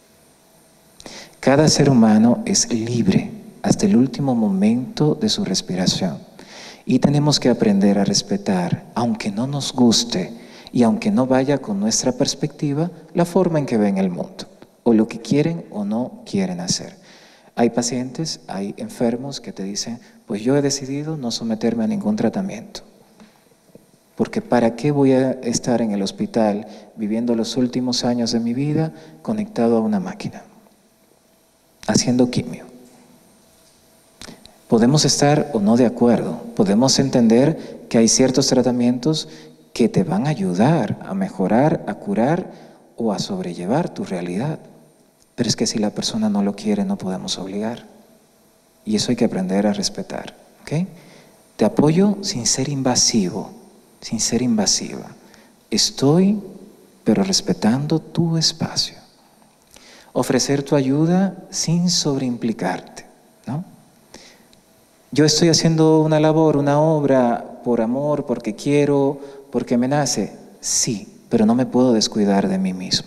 Cada ser humano es libre hasta el último momento de su respiración. Y tenemos que aprender a respetar, aunque no nos guste y aunque no vaya con nuestra perspectiva, la forma en que ven el mundo, o lo que quieren o no quieren hacer. Hay pacientes, hay enfermos que te dicen, pues yo he decidido no someterme a ningún tratamiento. Porque ¿para qué voy a estar en el hospital viviendo los últimos años de mi vida conectado a una máquina, haciendo quimio? Podemos estar o no de acuerdo, podemos entender que hay ciertos tratamientos que te van a ayudar a mejorar, a curar o a sobrellevar tu realidad. Pero es que si la persona no lo quiere, no podemos obligar. Y eso hay que aprender a respetar, ¿ok? Te apoyo sin ser invasivo, sin ser invasiva. Estoy, pero respetando tu espacio. Ofrecer tu ayuda sin sobreimplicarte, ¿no? Yo estoy haciendo una labor, una obra por amor, porque quiero, porque me nace. Sí, pero no me puedo descuidar de mí mismo.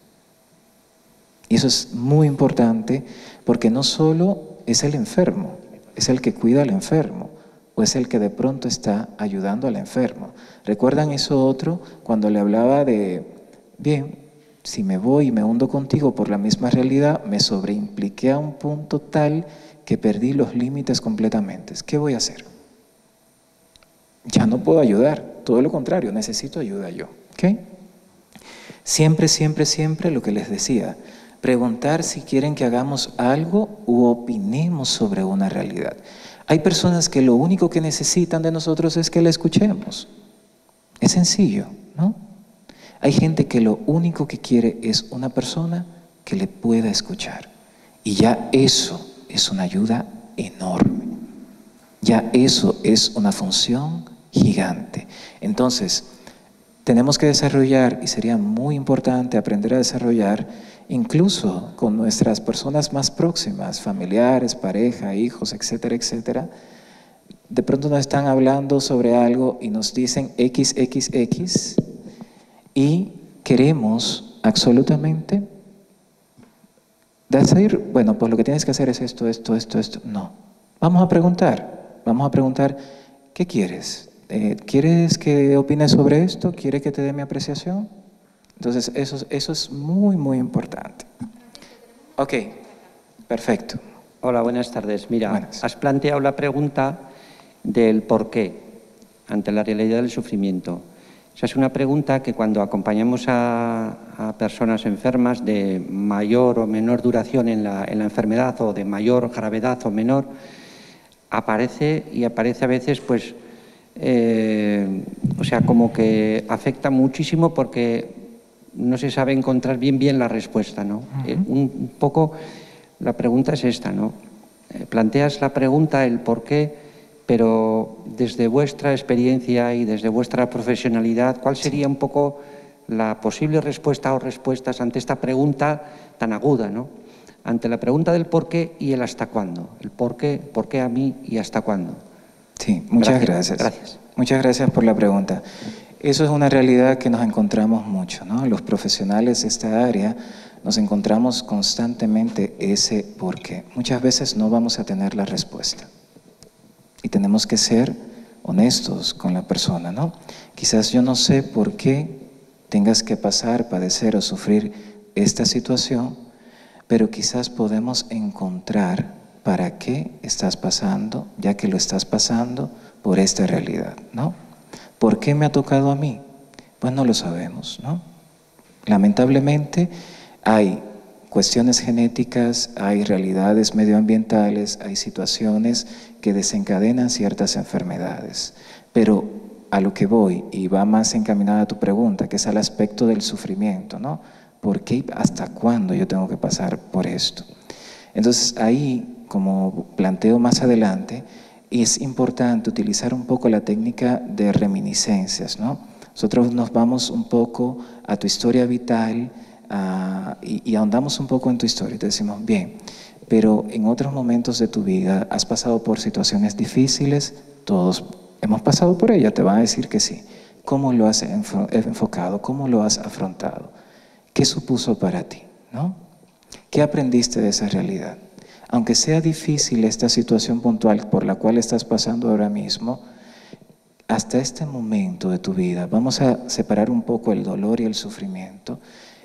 Y eso es muy importante porque no solo es el enfermo, es el que cuida al enfermo o es el que de pronto está ayudando al enfermo. ¿Recuerdan eso otro cuando le hablaba de, bien, si me voy y me hundo contigo por la misma realidad, me sobreimpliqué a un punto tal que perdí los límites completamente? ¿Qué voy a hacer? Ya no puedo ayudar, todo lo contrario, necesito ayuda yo. ¿Okay? Siempre, siempre, siempre lo que les decía, preguntar si quieren que hagamos algo u opinemos sobre una realidad. Hay personas que lo único que necesitan de nosotros es que la escuchemos. Es sencillo, ¿no? Hay gente que lo único que quiere es una persona que le pueda escuchar. Y ya eso es una ayuda enorme. Ya eso es una función gigante. Entonces, tenemos que desarrollar, y sería muy importante aprender a desarrollar, incluso con nuestras personas más próximas, familiares, pareja, hijos, etcétera, etcétera. De pronto nos están hablando sobre algo y nos dicen equis equis equis y queremos absolutamente decir, bueno, pues lo que tienes que hacer es esto, esto, esto, esto. No. Vamos a preguntar, vamos a preguntar, ¿qué quieres? Eh, ¿Quieres que opine sobre esto? ¿Quieres que te dé mi apreciación? Entonces, eso, eso es muy, muy importante. Ok, perfecto. Hola, buenas tardes. Mira, buenas. Has planteado la pregunta del por qué ante la realidad del sufrimiento. Esa es una pregunta que cuando acompañamos a, a personas enfermas de mayor o menor duración en la, en la enfermedad o de mayor gravedad o menor, aparece y aparece a veces pues eh, o sea, como que afecta muchísimo porque no se sabe encontrar bien bien la respuesta, ¿no? Uh-huh. eh, un, un poco la pregunta es esta, ¿no? Eh, planteas la pregunta, el por qué, pero desde vuestra experiencia y desde vuestra profesionalidad, ¿cuál sería un poco la posible respuesta o respuestas ante esta pregunta tan aguda, ¿no? Ante la pregunta del por qué y el hasta cuándo. El por qué, por qué a mí y hasta cuándo. Sí, muchas gracias. Gracias. gracias. Muchas gracias por la pregunta. Eso es una realidad que nos encontramos mucho, ¿no? Los profesionales de esta área nos encontramos constantemente ese por qué. Muchas veces no vamos a tener la respuesta. Y tenemos que ser honestos con la persona, ¿no? Quizás yo no sé por qué tengas que pasar, padecer o sufrir esta situación, pero quizás podemos encontrar para qué estás pasando, ya que lo estás pasando por esta realidad, ¿no? ¿Por qué me ha tocado a mí? Pues no lo sabemos, ¿no? Lamentablemente hay cuestiones genéticas, hay realidades medioambientales, hay situaciones que desencadenan ciertas enfermedades. Pero a lo que voy, y va más encaminada a tu pregunta, que es al aspecto del sufrimiento, ¿no? ¿Por qué, hasta cuándo yo tengo que pasar por esto? Entonces ahí, como planteo más adelante, es importante utilizar un poco la técnica de reminiscencias, ¿no? Nosotros nos vamos un poco a tu historia vital, Uh, y, y ahondamos un poco en tu historia y te decimos, bien, pero en otros momentos de tu vida has pasado por situaciones difíciles, todos hemos pasado por ellas, te van a decir que sí. ¿Cómo lo has enfocado? ¿Cómo lo has afrontado? ¿Qué supuso para ti? ¿No? ¿Qué aprendiste de esa realidad? Aunque sea difícil esta situación puntual por la cual estás pasando ahora mismo, hasta este momento de tu vida, vamos a separar un poco el dolor y el sufrimiento.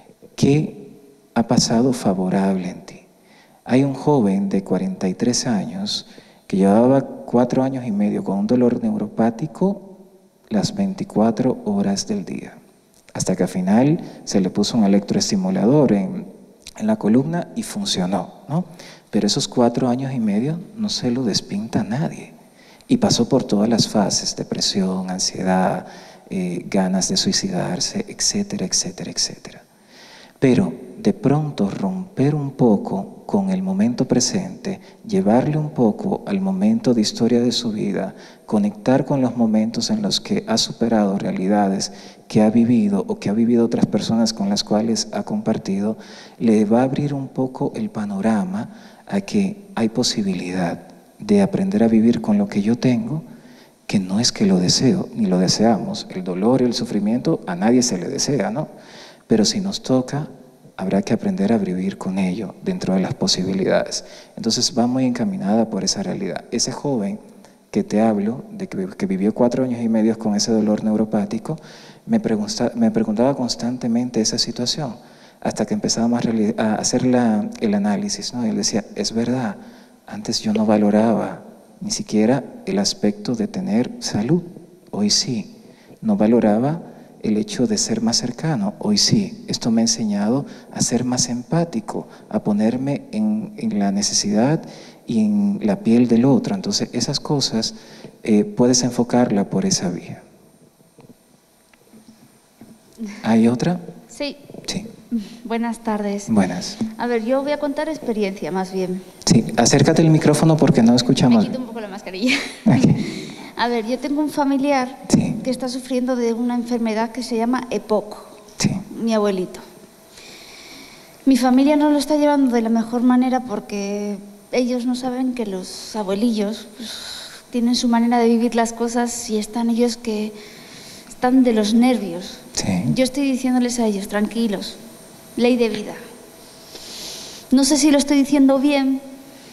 ¿Qué ha pasado favorable en ti? Hay un joven de cuarenta y tres años que llevaba cuatro años y medio con un dolor neuropático las veinticuatro horas del día, hasta que al final se le puso un electroestimulador en, en la columna y funcionó, ¿no? pero esos cuatro años y medio no se lo despinta a nadie. Y pasó por todas las fases, depresión, ansiedad, eh, ganas de suicidarse, etcétera, etcétera, etcétera. Pero de pronto romper un poco con el momento presente, llevarle un poco al momento de historia de su vida, conectar con los momentos en los que ha superado realidades que ha vivido o que ha vivido otras personas con las cuales ha compartido, le va a abrir un poco el panorama a que hay posibilidad de aprender a vivir con lo que yo tengo, que no es que lo deseo, ni lo deseamos. El dolor y el sufrimiento a nadie se le desea, ¿no? Pero si nos toca, habrá que aprender a vivir con ello dentro de las posibilidades. Entonces va muy encaminada por esa realidad. Ese joven que te hablo, de que, que vivió cuatro años y medio con ese dolor neuropático, me, pregunta, me preguntaba constantemente esa situación, hasta que empezábamos a, a hacer la, el análisis, ¿no? Y él decía, es verdad, antes yo no valoraba ni siquiera el aspecto de tener salud, hoy sí, no valoraba el hecho de ser más cercano, hoy sí. Esto me ha enseñado a ser más empático, a ponerme en, en la necesidad y en la piel del otro. Entonces esas cosas eh, puedes enfocarla por esa vía. ¿Hay otra? Sí. Sí. Buenas tardes. Buenas. A ver, yo voy a contar experiencia más bien. Sí, acércate el micrófono porque no escuchamos. Me quito un poco la mascarilla. Aquí. A ver, yo tengo un familiar Sí. que está sufriendo de una enfermedad que se llama E P O C, Sí. mi abuelito. Mi familia no lo está llevando de la mejor manera porque ellos no saben que los abuelillos pues, tienen su manera de vivir las cosas y están ellos que están de los nervios. Sí. Yo estoy diciéndoles a ellos, tranquilos, ley de vida. No sé si lo estoy diciendo bien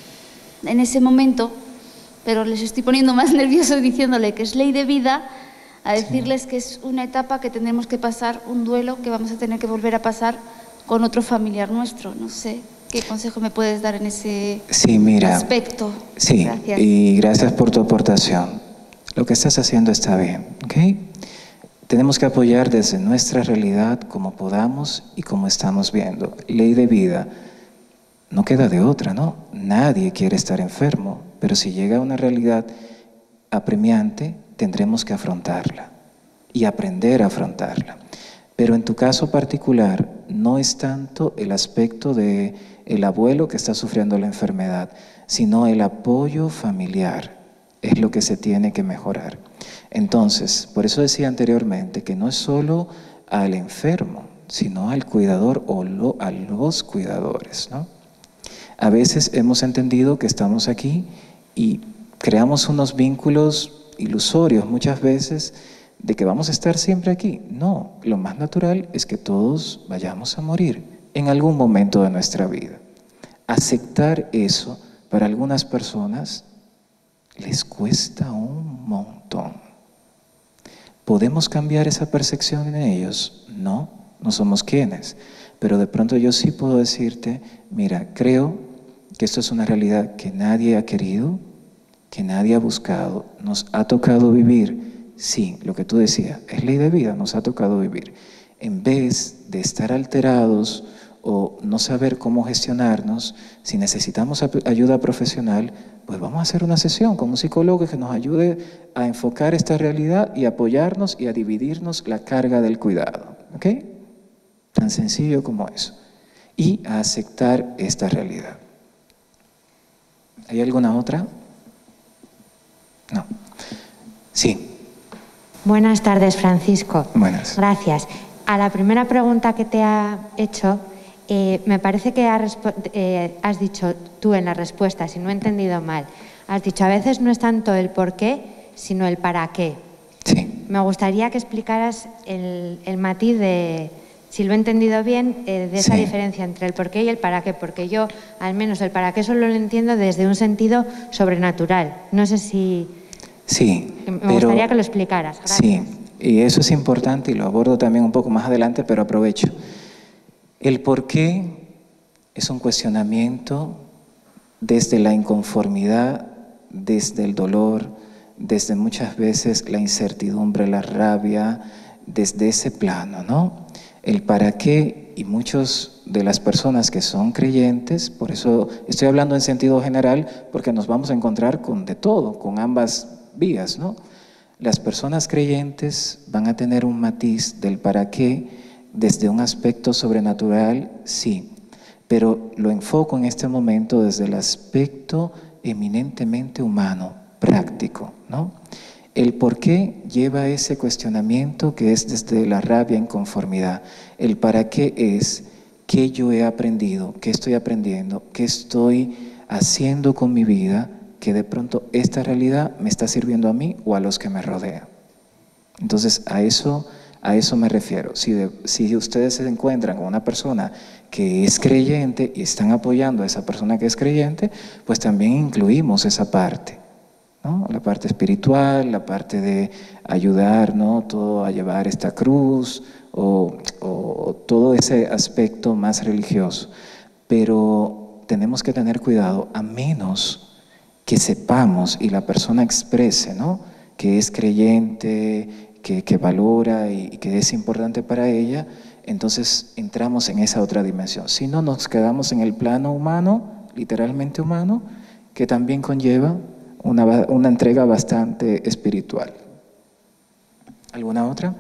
en ese momento, pero les estoy poniendo más nerviosos diciéndole que es ley de vida, a decirles que es una etapa que tendremos que pasar, un duelo que vamos a tener que volver a pasar con otro familiar nuestro. No sé, ¿qué consejo me puedes dar en ese Sí, mira, aspecto? Sí, Gracias. Y gracias por tu aportación. Lo que estás haciendo está bien, ¿ok? Tenemos que apoyar desde nuestra realidad como podamos y como estamos viendo. Ley de vida, no queda de otra, ¿no? Nadie quiere estar enfermo, pero si llega una realidad apremiante, tendremos que afrontarla y aprender a afrontarla. Pero en tu caso particular, no es tanto el aspecto de el abuelo que está sufriendo la enfermedad, sino el apoyo familiar es lo que se tiene que mejorar. Entonces, por eso decía anteriormente que no es solo al enfermo, sino al cuidador o lo, a los cuidadores, ¿no? A veces hemos entendido que estamos aquí y creamos unos vínculos ilusorios muchas veces de que vamos a estar siempre aquí. No, lo más natural es que todos vayamos a morir en algún momento de nuestra vida. Aceptar eso para algunas personas les cuesta un montón. ¿Podemos cambiar esa percepción en ellos? No, no somos quienes. Pero de pronto yo sí puedo decirte, mira, creo que esto es una realidad que nadie ha querido, que nadie ha buscado, nos ha tocado vivir. Sí, lo que tú decías, es ley de vida, nos ha tocado vivir. En vez de estar alterados o no saber cómo gestionarnos, si necesitamos ayuda profesional, pues vamos a hacer una sesión con un psicólogo que nos ayude a enfocar esta realidad y apoyarnos y a dividirnos la carga del cuidado. ¿Ok? Tan sencillo como eso. Y a aceptar esta realidad. ¿Hay alguna otra? No. Sí. Buenas tardes, Francisco. Buenas. Gracias. A la primera pregunta que te ha hecho, eh, me parece que ha eh, has dicho tú en la respuesta, si no he entendido mal, has dicho a veces no es tanto el por qué, sino el para qué. Sí. Me gustaría que explicaras el, el matiz de, si lo he entendido bien, eh, de esa Sí. diferencia entre el por qué y el para qué, porque yo, al menos el para qué solo lo entiendo desde un sentido sobrenatural. No sé si... Sí, Me pero, gustaría que lo explicaras. Gracias. Sí, y eso es importante y lo abordo también un poco más adelante, pero aprovecho. El por qué es un cuestionamiento desde la inconformidad, desde el dolor, desde muchas veces la incertidumbre, la rabia, desde ese plano, ¿no? El para qué, y muchos de las personas que son creyentes, por eso estoy hablando en sentido general, porque nos vamos a encontrar con de todo, con ambas vías, ¿no? Las personas creyentes van a tener un matiz del para qué desde un aspecto sobrenatural, sí, pero lo enfoco en este momento desde el aspecto eminentemente humano, práctico, ¿no? El por qué lleva ese cuestionamiento que es desde la rabia e inconformidad. El para qué es qué yo he aprendido, qué estoy aprendiendo, qué estoy haciendo con mi vida, que de pronto esta realidad me está sirviendo a mí o a los que me rodean. Entonces a eso, a eso me refiero. Si, de, si ustedes se encuentran con una persona que es creyente y están apoyando a esa persona que es creyente, pues también incluimos esa parte, ¿no? La parte espiritual, la parte de ayudar, ¿no? Todo a llevar esta cruz o, o todo ese aspecto más religioso. Pero tenemos que tener cuidado, a menos que sepamos y la persona exprese, ¿no? Que es creyente, que, que valora y, y que es importante para ella, entonces entramos en esa otra dimensión. Si no, nos quedamos en el plano humano, literalmente humano, que también conlleva una, una entrega bastante espiritual. ¿Alguna otra?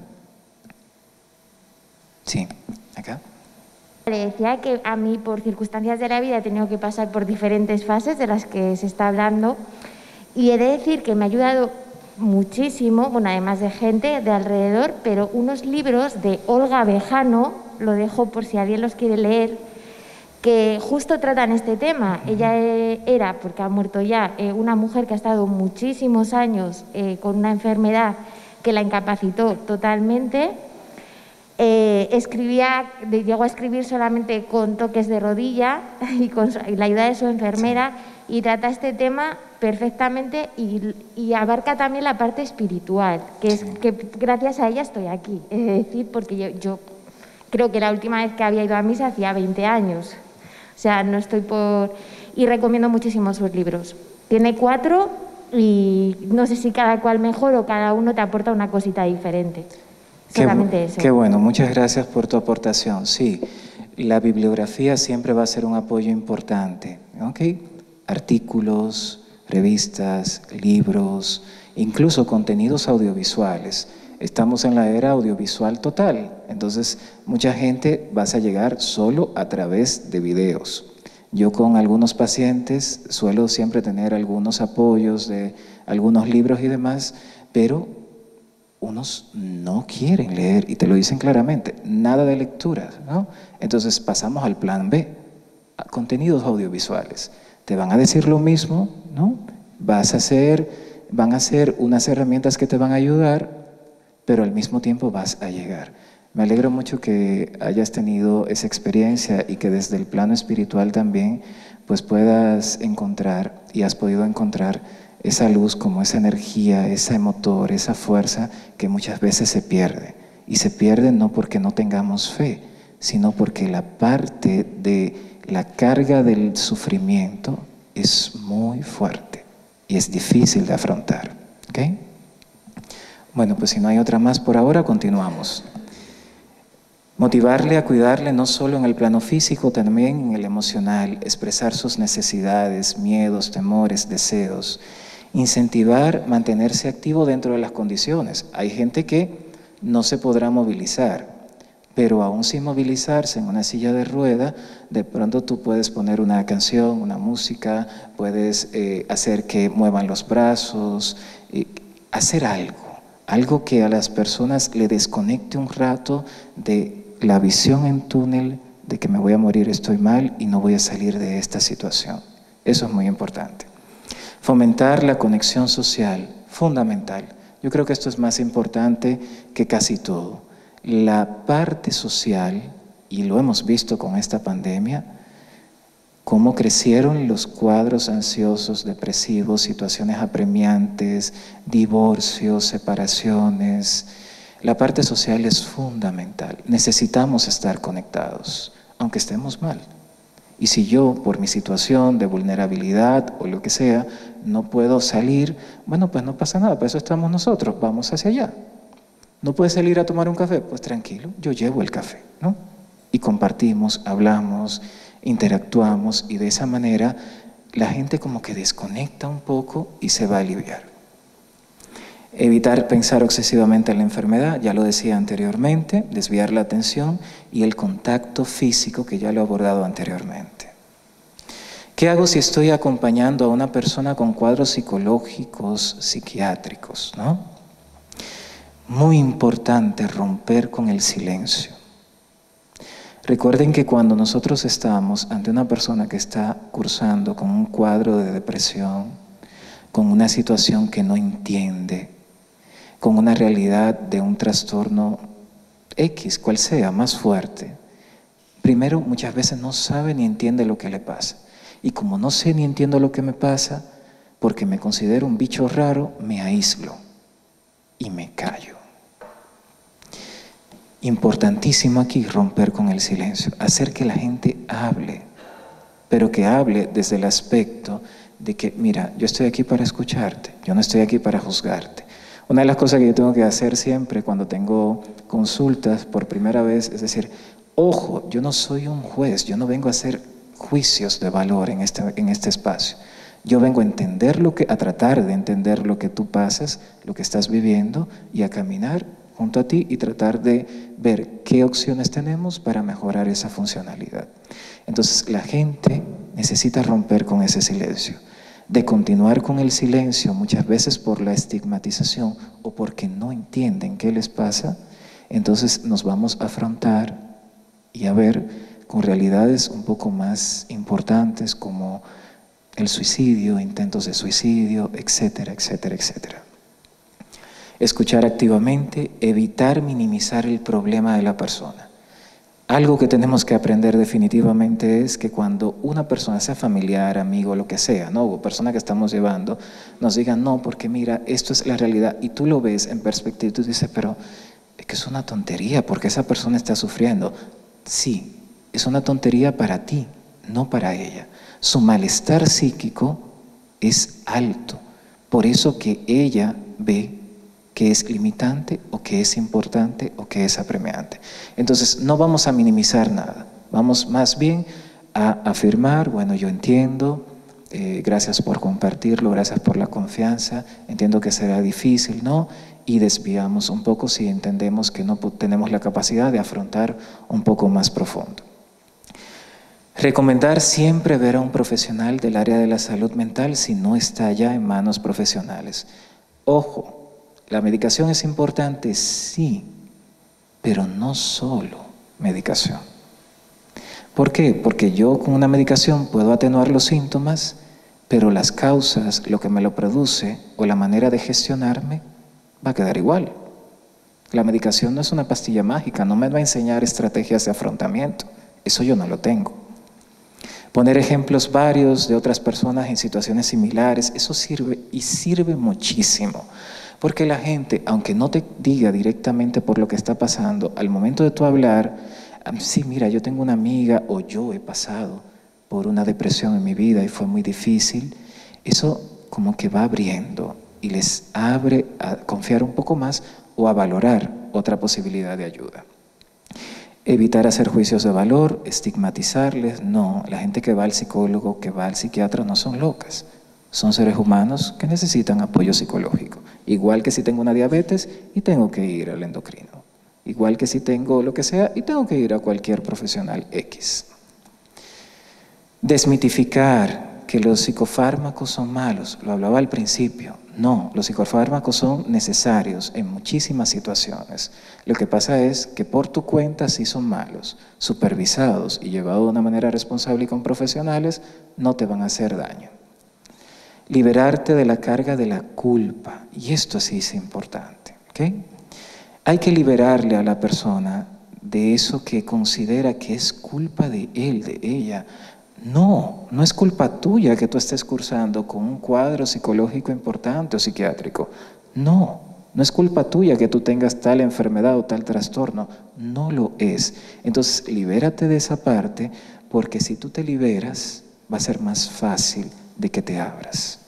Sí, acá. Le decía que a mí, por circunstancias de la vida, he tenido que pasar por diferentes fases de las que se está hablando y he de decir que me ha ayudado muchísimo, bueno, además de gente de alrededor, pero unos libros de Olga Bejano, lo dejo por si alguien los quiere leer, que justo tratan este tema. Ella era, porque ha muerto ya, una mujer que ha estado muchísimos años eh, con una enfermedad que la incapacitó totalmente. Eh, escribía, llegó a escribir solamente con toques de rodilla y con y la ayuda de su enfermera, sí. Y trata este tema perfectamente y, y abarca también la parte espiritual, que es que gracias a ella estoy aquí, es decir, porque yo, yo creo que la última vez que había ido a misa hacía veinte años, o sea, no estoy por... y recomiendo muchísimo sus libros. Tiene cuatro y no sé si cada cual mejor o cada uno te aporta una cosita diferente. Solamente qué, eso. Qué bueno, muchas gracias por tu aportación. Sí, la bibliografía siempre va a ser un apoyo importante, ¿ok? Artículos, revistas, libros, incluso contenidos audiovisuales. Estamos en la era audiovisual total, entonces mucha gente vas a llegar solo a través de videos. Yo con algunos pacientes suelo siempre tener algunos apoyos de algunos libros y demás, pero unos no quieren leer y te lo dicen claramente, nada de lectura, ¿no? Entonces pasamos al plan B, a contenidos audiovisuales. Te van a decir lo mismo, ¿no? Vas a hacer, van a ser unas herramientas que te van a ayudar, pero al mismo tiempo vas a llegar. Me alegro mucho que hayas tenido esa experiencia y que desde el plano espiritual también pues puedas encontrar y has podido encontrar esa luz como esa energía, ese motor, esa fuerza que muchas veces se pierde. Y se pierde no porque no tengamos fe, sino porque la parte de la carga del sufrimiento es muy fuerte y es difícil de afrontar. ¿Okay? Bueno, pues si no hay otra más por ahora, continuamos. Motivarle a cuidarle no solo en el plano físico, también en el emocional, expresar sus necesidades, miedos, temores, deseos. Incentivar, mantenerse activo dentro de las condiciones. Hay gente que no se podrá movilizar, pero aún sin movilizarse en una silla de rueda, de pronto tú puedes poner una canción, una música, puedes eh, hacer que muevan los brazos, eh, hacer algo, algo que a las personas le desconecte un rato de la visión en túnel de que me voy a morir, estoy mal y no voy a salir de esta situación. Eso es muy importante. Fomentar la conexión social, fundamental. Yo creo que esto es más importante que casi todo. La parte social, y lo hemos visto con esta pandemia, cómo crecieron los cuadros ansiosos, depresivos, situaciones apremiantes, divorcios, separaciones. La parte social es fundamental. Necesitamos estar conectados, aunque estemos mal. Y si yo, por mi situación de vulnerabilidad o lo que sea, no puedo salir, bueno, pues no pasa nada, para eso estamos nosotros, vamos hacia allá. ¿No puedes salir a tomar un café? Pues tranquilo, yo llevo el café, ¿no? y compartimos, hablamos, interactuamos y de esa manera la gente como que desconecta un poco y se va a aliviar. Evitar pensar obsesivamente en la enfermedad, ya lo decía anteriormente, desviar la atención y el contacto físico que ya lo he abordado anteriormente. ¿Qué hago si estoy acompañando a una persona con cuadros psicológicos, psiquiátricos, ¿no? Muy importante romper con el silencio. Recuerden que cuando nosotros estamos ante una persona que está cursando con un cuadro de depresión, con una situación que no entiende, con una realidad de un trastorno X, cual sea, más fuerte, primero muchas veces no sabe ni entiende lo que le pasa. Y como no sé ni entiendo lo que me pasa, porque me considero un bicho raro, me aíslo y me callo. Importantísimo aquí romper con el silencio, hacer que la gente hable, pero que hable desde el aspecto de que, mira, yo estoy aquí para escucharte, yo no estoy aquí para juzgarte. Una de las cosas que yo tengo que hacer siempre cuando tengo consultas por primera vez es decir, ojo, yo no soy un juez, yo no vengo a hacer juicios de valor en este, en este espacio. Yo vengo a entender lo que, a tratar de entender lo que tú pasas, lo que estás viviendo y a caminar junto a ti y tratar de ver qué opciones tenemos para mejorar esa funcionalidad. Entonces la gente necesita romper con ese silencio. De continuar con el silencio muchas veces por la estigmatización o porque no entienden qué les pasa, entonces nos vamos a afrontar y a ver con realidades un poco más importantes como el suicidio, intentos de suicidio, etcétera, etcétera, etcétera. Escuchar activamente, evitar minimizar el problema de la persona. Algo que tenemos que aprender definitivamente es que cuando una persona, sea familiar, amigo, lo que sea, ¿no? O persona que estamos llevando, nos digan, no, porque mira, esto es la realidad, y tú lo ves en perspectiva y tú dices, pero es que es una tontería, porque esa persona está sufriendo. Sí, es una tontería para ti, no para ella. Su malestar psíquico es alto, por eso que ella ve que es limitante o que es importante o que es apremiante. Entonces no vamos a minimizar nada, vamos más bien a afirmar, bueno, yo entiendo, eh, gracias por compartirlo, gracias por la confianza, entiendo que será difícil, ¿no? Y desviamos un poco si entendemos que no tenemos la capacidad de afrontar un poco más profundo. Recomendar siempre ver a un profesional del área de la salud mental si no está ya en manos profesionales. Ojo, ¿la medicación es importante? Sí, pero no solo medicación. ¿Por qué? Porque yo con una medicación puedo atenuar los síntomas, pero las causas, lo que me lo produce o la manera de gestionarme va a quedar igual. La medicación no es una pastilla mágica, no me va a enseñar estrategias de afrontamiento. Eso yo no lo tengo. Poner ejemplos varios de otras personas en situaciones similares, eso sirve y sirve muchísimo. Porque la gente, aunque no te diga directamente por lo que está pasando, al momento de tú hablar, sí, mira, yo tengo una amiga o yo he pasado por una depresión en mi vida y fue muy difícil, eso como que va abriendo y les abre a confiar un poco más o a valorar otra posibilidad de ayuda. Evitar hacer juicios de valor, estigmatizarles, no, la gente que va al psicólogo, que va al psiquiatra no son locas. Son seres humanos que necesitan apoyo psicológico. Igual que si tengo una diabetes y tengo que ir al endocrino. Igual que si tengo lo que sea y tengo que ir a cualquier profesional X. Desmitificar que los psicofármacos son malos. Lo hablaba al principio. No, los psicofármacos son necesarios en muchísimas situaciones. Lo que pasa es que por tu cuenta sí son malos. Supervisados y llevados de una manera responsable y con profesionales, no te van a hacer daño. Liberarte de la carga de la culpa, y esto sí es importante, ¿ok? Hay que liberarle a la persona de eso que considera que es culpa de él, de ella. No, no es culpa tuya que tú estés cursando con un cuadro psicológico importante o psiquiátrico. No, no es culpa tuya que tú tengas tal enfermedad o tal trastorno. No lo es. Entonces, libérate de esa parte, porque si tú te liberas, va a ser más fácil de que te abras.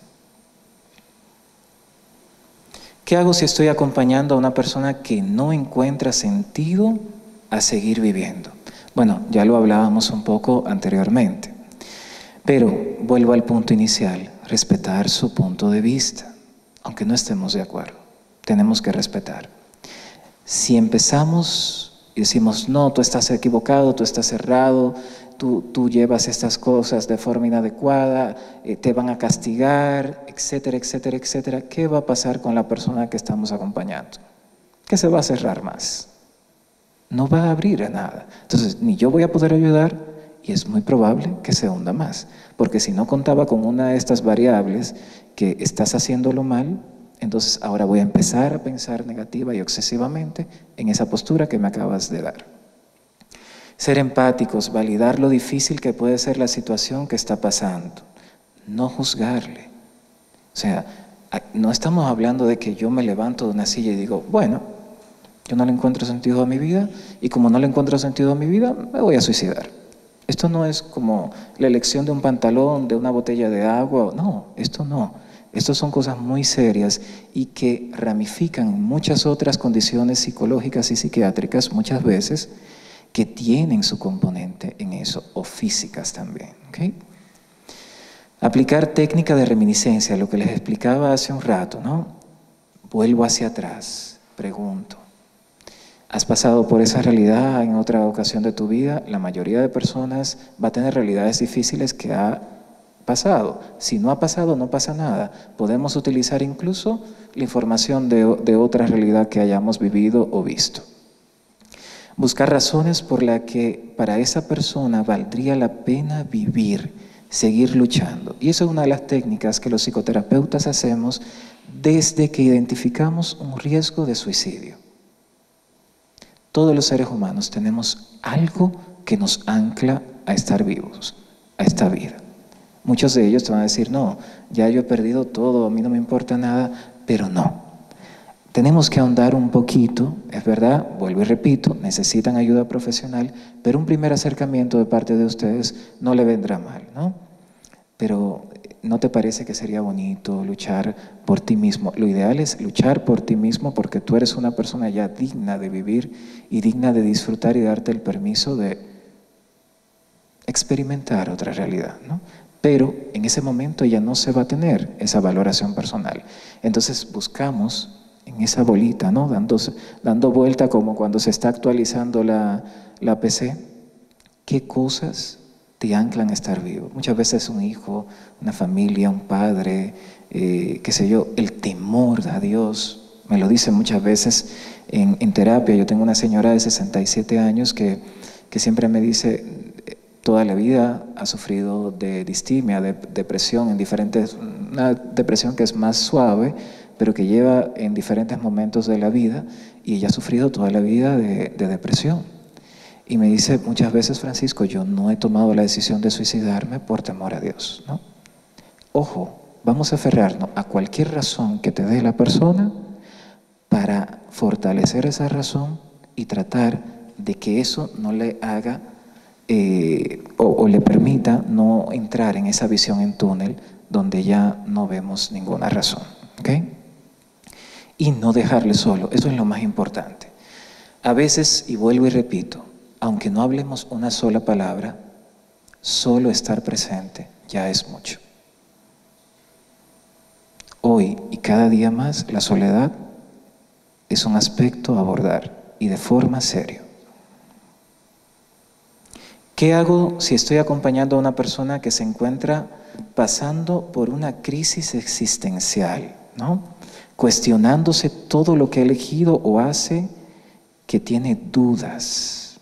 ¿Qué hago si estoy acompañando a una persona que no encuentra sentido a seguir viviendo? Bueno, ya lo hablábamos un poco anteriormente, pero vuelvo al punto inicial, respetar su punto de vista, aunque no estemos de acuerdo, tenemos que respetar. Si empezamos y decimos, no, tú estás equivocado, tú estás errado, tú, tú llevas estas cosas de forma inadecuada, eh, te van a castigar, etcétera, etcétera, etcétera, ¿qué va a pasar con la persona que estamos acompañando? Que se va a cerrar más. No va a abrir a nada. Entonces, ni yo voy a poder ayudar y es muy probable que se hunda más. Porque si no contaba con una de estas variables, que estás haciéndolo mal, entonces ahora voy a empezar a pensar negativa y obsesivamente en esa postura que me acabas de dar. Ser empáticos, validar lo difícil que puede ser la situación que está pasando. No juzgarle. O sea, no estamos hablando de que yo me levanto de una silla y digo, bueno, yo no le encuentro sentido a mi vida y como no le encuentro sentido a mi vida, me voy a suicidar. Esto no es como la elección de un pantalón, de una botella de agua. No, esto no. Estas son cosas muy serias y que ramifican en muchas otras condiciones psicológicas y psiquiátricas, muchas veces, que tienen su componente en eso, o físicas también. ¿Okay? Aplicar técnica de reminiscencia, lo que les explicaba hace un rato, ¿no? Vuelvo hacia atrás, pregunto. ¿Has pasado por esa realidad en otra ocasión de tu vida? La mayoría de personas va a tener realidades difíciles que ha pasado. Si no ha pasado, no pasa nada. Podemos utilizar incluso la información de, de otra realidad que hayamos vivido o visto. Buscar razones por las que para esa persona valdría la pena vivir, seguir luchando. Y eso es una de las técnicas que los psicoterapeutas hacemos desde que identificamos un riesgo de suicidio. Todos los seres humanos tenemos algo que nos ancla a estar vivos, a esta vida. Muchos de ellos te van a decir, no, ya yo he perdido todo, a mí no me importa nada, pero no. Tenemos que ahondar un poquito, es verdad, vuelvo y repito, necesitan ayuda profesional, pero un primer acercamiento de parte de ustedes no le vendrá mal, ¿no? Pero ¿no te parece que sería bonito luchar por ti mismo? Lo ideal es luchar por ti mismo porque tú eres una persona ya digna de vivir y digna de disfrutar y darte el permiso de experimentar otra realidad, ¿no? Pero en ese momento ya no se va a tener esa valoración personal. Entonces buscamos en esa bolita, ¿no? Dando, dando vuelta como cuando se está actualizando la, la P C, ¿qué cosas te anclan a estar vivo? Muchas veces un hijo, una familia, un padre, eh, qué sé yo, el temor a Dios. Me lo dicen muchas veces en, en terapia. Yo tengo una señora de sesenta y siete años que, que siempre me dice, toda la vida ha sufrido de distimia, de depresión, en diferentes, una depresión que es más suave, pero que lleva en diferentes momentos de la vida, y ella ha sufrido toda la vida de, de depresión. Y me dice muchas veces, Francisco, yo no he tomado la decisión de suicidarme por temor a Dios, ¿no? Ojo, vamos a aferrarnos a cualquier razón que te dé la persona para fortalecer esa razón y tratar de que eso no le haga eh, o, o le permita no entrar en esa visión en túnel donde ya no vemos ninguna razón, ¿ok? Y no dejarle solo, eso es lo más importante. A veces, y vuelvo y repito, aunque no hablemos una sola palabra, solo estar presente ya es mucho. Hoy y cada día más, la soledad es un aspecto a abordar y de forma seria. ¿Qué hago si estoy acompañando a una persona que se encuentra pasando por una crisis existencial, ¿no? Cuestionándose todo lo que ha elegido o hace, que tiene dudas?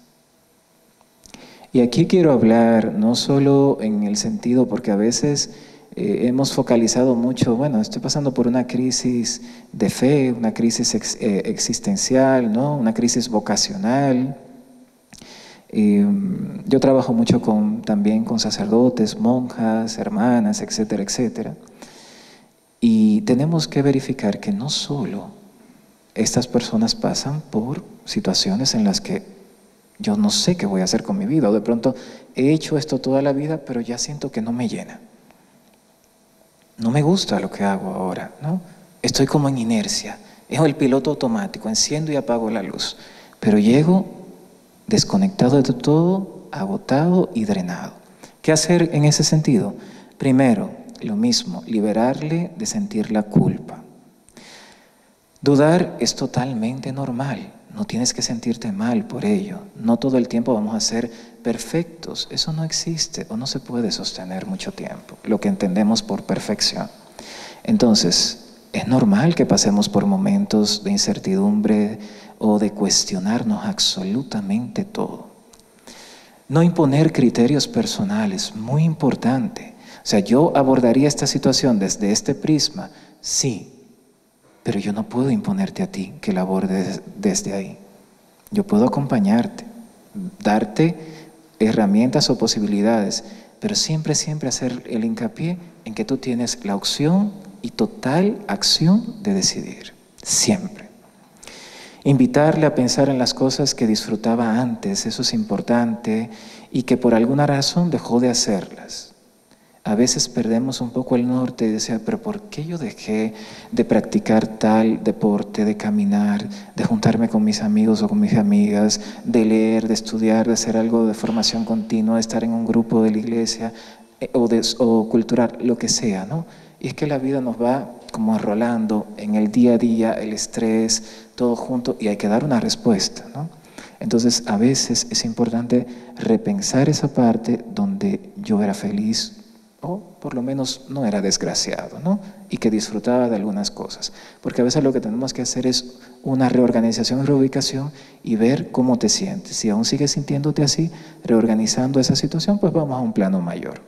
Y aquí quiero hablar no solo en el sentido, porque a veces eh, hemos focalizado mucho, bueno, estoy pasando por una crisis de fe, una crisis ex, eh, existencial, ¿no? Una crisis vocacional. Eh, yo trabajo mucho con, también con sacerdotes, monjas, hermanas, etcétera, etcétera. Y tenemos que verificar que no solo estas personas pasan por situaciones en las que yo no sé qué voy a hacer con mi vida, o de pronto he hecho esto toda la vida, pero ya siento que no me llena. No me gusta lo que hago ahora, ¿no? Estoy como en inercia, es el piloto automático, enciendo y apago la luz, pero llego desconectado de todo, agotado y drenado. ¿Qué hacer en ese sentido? Primero, lo mismo, liberarle de sentir la culpa. Dudar es totalmente normal, no tienes que sentirte mal por ello. No todo el tiempo vamos a ser perfectos, eso no existe o no se puede sostener mucho tiempo, lo que entendemos por perfección. Entonces, es normal que pasemos por momentos de incertidumbre o de cuestionarnos absolutamente todo. No imponer criterios personales, muy importante. O sea, yo abordaría esta situación desde este prisma, sí, pero yo no puedo imponerte a ti que la abordes desde ahí. Yo puedo acompañarte, darte herramientas o posibilidades, pero siempre, siempre hacer el hincapié en que tú tienes la opción y total acción de decidir, siempre. Invitarle a pensar en las cosas que disfrutaba antes, eso es importante, y que por alguna razón dejó de hacerlas. A veces perdemos un poco el norte y decía, pero ¿por qué yo dejé de practicar tal deporte, de caminar, de juntarme con mis amigos o con mis amigas, de leer, de estudiar, de hacer algo de formación continua, de estar en un grupo de la iglesia eh, o, de, o cultural, lo que sea, ¿no? Y es que la vida nos va como enrolando en el día a día, el estrés, todo junto, y hay que dar una respuesta, ¿no? Entonces, a veces es importante repensar esa parte donde yo era feliz, o por lo menos no era desgraciado, ¿no? Y que disfrutaba de algunas cosas. Porque a veces lo que tenemos que hacer es una reorganización y reubicación y ver cómo te sientes. Si aún sigues sintiéndote así, reorganizando esa situación, pues vamos a un plano mayor.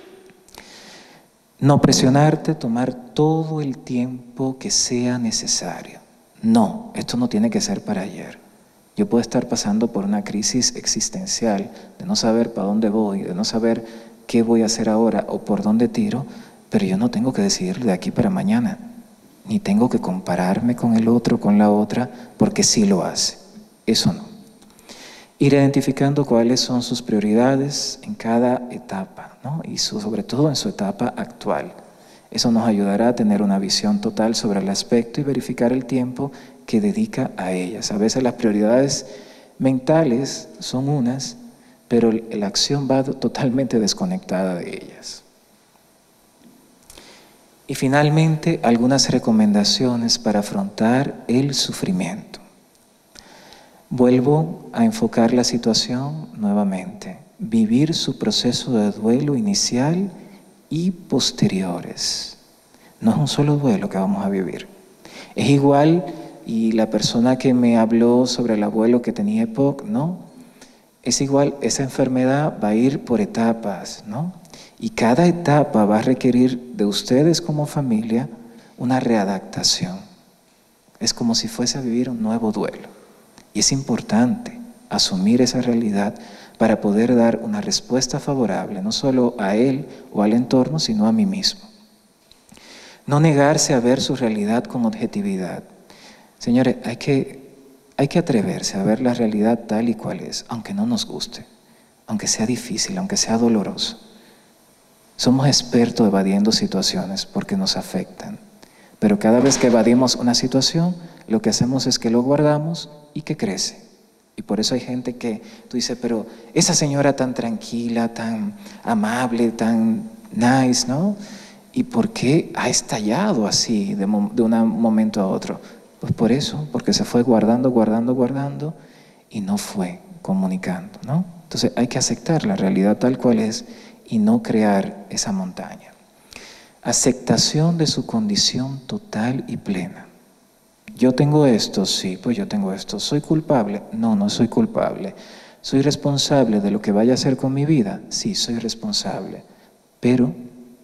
No presionarte, tomar todo el tiempo que sea necesario. No, esto no tiene que ser para ayer. Yo puedo estar pasando por una crisis existencial, de no saber para dónde voy, de no saber qué voy a hacer ahora o por dónde tiro, pero yo no tengo que decidir de aquí para mañana, ni tengo que compararme con el otro, con la otra, porque sí lo hace. Eso no. Ir identificando cuáles son sus prioridades en cada etapa, ¿no? Y su, sobre todo en su etapa actual. Eso nos ayudará a tener una visión total sobre el aspecto y verificar el tiempo que dedica a ellas. A veces las prioridades mentales son unas, pero la acción va totalmente desconectada de ellas. Y finalmente, algunas recomendaciones para afrontar el sufrimiento. Vuelvo a enfocar la situación nuevamente. Vivir su proceso de duelo inicial y posteriores. No es un solo duelo que vamos a vivir. Es igual, y la persona que me habló sobre el abuelo que tenía E P O C, ¿no? Es igual, esa enfermedad va a ir por etapas, ¿no? Y cada etapa va a requerir de ustedes como familia una readaptación. Es como si fuese a vivir un nuevo duelo. Y es importante asumir esa realidad para poder dar una respuesta favorable, no solo a él o al entorno, sino a mí mismo. No negarse a ver su realidad con objetividad. Señores, hay que... Hay que atreverse a ver la realidad tal y cual es, aunque no nos guste, aunque sea difícil, aunque sea doloroso. Somos expertos evadiendo situaciones porque nos afectan, pero cada vez que evadimos una situación, lo que hacemos es que lo guardamos y que crece. Y por eso hay gente que tú dices, pero esa señora tan tranquila, tan amable, tan nice, ¿no? ¿Y por qué ha estallado así de, de un momento a otro? Pues por eso, porque se fue guardando, guardando, guardando y no fue comunicando, ¿no? Entonces hay que aceptar la realidad tal cual es y no crear esa montaña. Aceptación de su condición total y plena. Yo tengo esto, sí, pues yo tengo esto. ¿Soy culpable? No, no soy culpable. ¿Soy responsable de lo que vaya a hacer con mi vida? Sí, soy responsable. Pero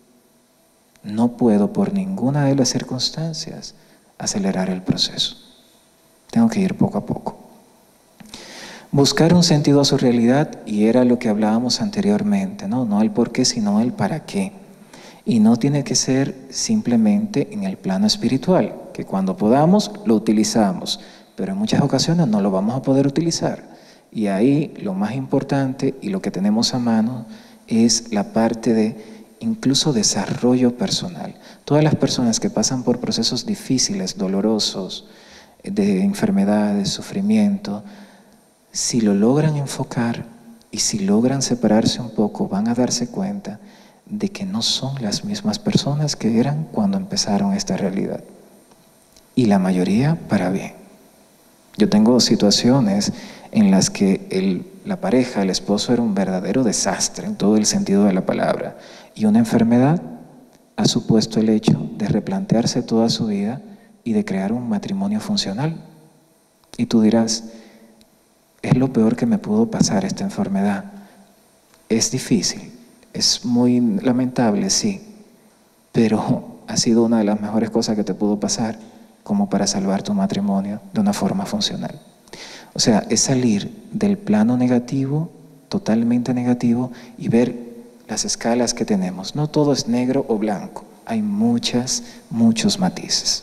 no puedo por ninguna de las circunstancias acelerar el proceso. Tengo que ir poco a poco. Buscar un sentido a su realidad, y era lo que hablábamos anteriormente, ¿no? No el por qué, sino el para qué. Y no tiene que ser simplemente en el plano espiritual, que cuando podamos lo utilizamos, pero en muchas ocasiones no lo vamos a poder utilizar. Y ahí lo más importante y lo que tenemos a mano es la parte de incluso desarrollo personal. Todas las personas que pasan por procesos difíciles, dolorosos, de enfermedades, sufrimiento, Si lo logran enfocar y si logran separarse un poco, van a darse cuenta de que no son las mismas personas que eran cuando empezaron esta realidad. Y la mayoría para bien. Yo tengo situaciones en las que el, la pareja, el esposo, era un verdadero desastre en todo el sentido de la palabra. Y una enfermedad ha supuesto el hecho de replantearse toda su vida y de crear un matrimonio funcional. Y tú dirás, es lo peor que me pudo pasar esta enfermedad. Es difícil, es muy lamentable, sí, pero ha sido una de las mejores cosas que te pudo pasar como para salvar tu matrimonio de una forma funcional. O sea, es salir del plano negativo, totalmente negativo, y ver las escalas que tenemos. No todo es negro o blanco, hay muchas, muchos matices.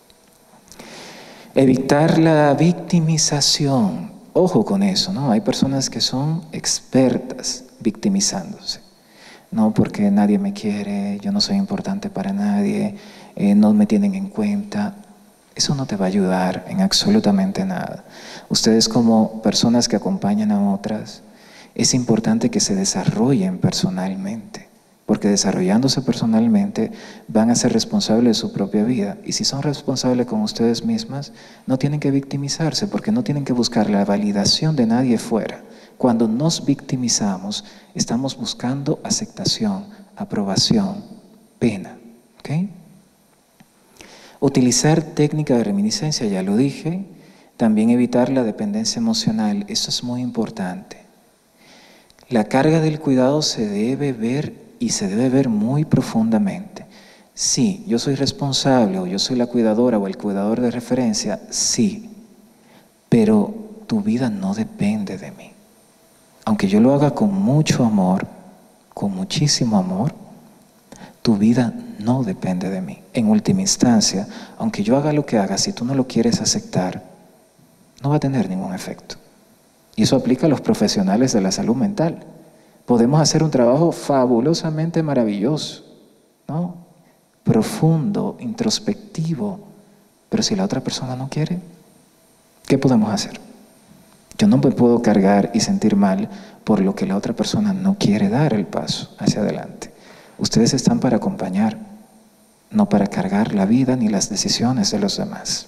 Evitar la victimización. Ojo con eso, ¿no? Hay personas que son expertas victimizándose. No, porque nadie me quiere, yo no soy importante para nadie, eh, no me tienen en cuenta. Eso no te va a ayudar en absolutamente nada. Ustedes como personas que acompañan a otras, es importante que se desarrollen personalmente, porque desarrollándose personalmente van a ser responsables de su propia vida. Y si son responsables con ustedes mismas, no tienen que victimizarse, porque no tienen que buscar la validación de nadie fuera. Cuando nos victimizamos, estamos buscando aceptación, aprobación, pena. ¿Okay? Utilizar técnica de reminiscencia, ya lo dije. También evitar la dependencia emocional, eso es muy importante. La carga del cuidado se debe ver y se debe ver muy profundamente. Sí, yo soy responsable o yo soy la cuidadora o el cuidador de referencia, sí, pero tu vida no depende de mí. Aunque yo lo haga con mucho amor, con muchísimo amor, tu vida no depende de mí. En última instancia, aunque yo haga lo que haga, si tú no lo quieres aceptar, no va a tener ningún efecto. Y eso aplica a los profesionales de la salud mental. Podemos hacer un trabajo fabulosamente maravilloso, ¿no? Profundo, introspectivo, pero si la otra persona no quiere, ¿qué podemos hacer? Yo no me puedo cargar y sentir mal por lo que la otra persona no quiere dar el paso hacia adelante. Ustedes están para acompañar, no para cargar la vida ni las decisiones de los demás.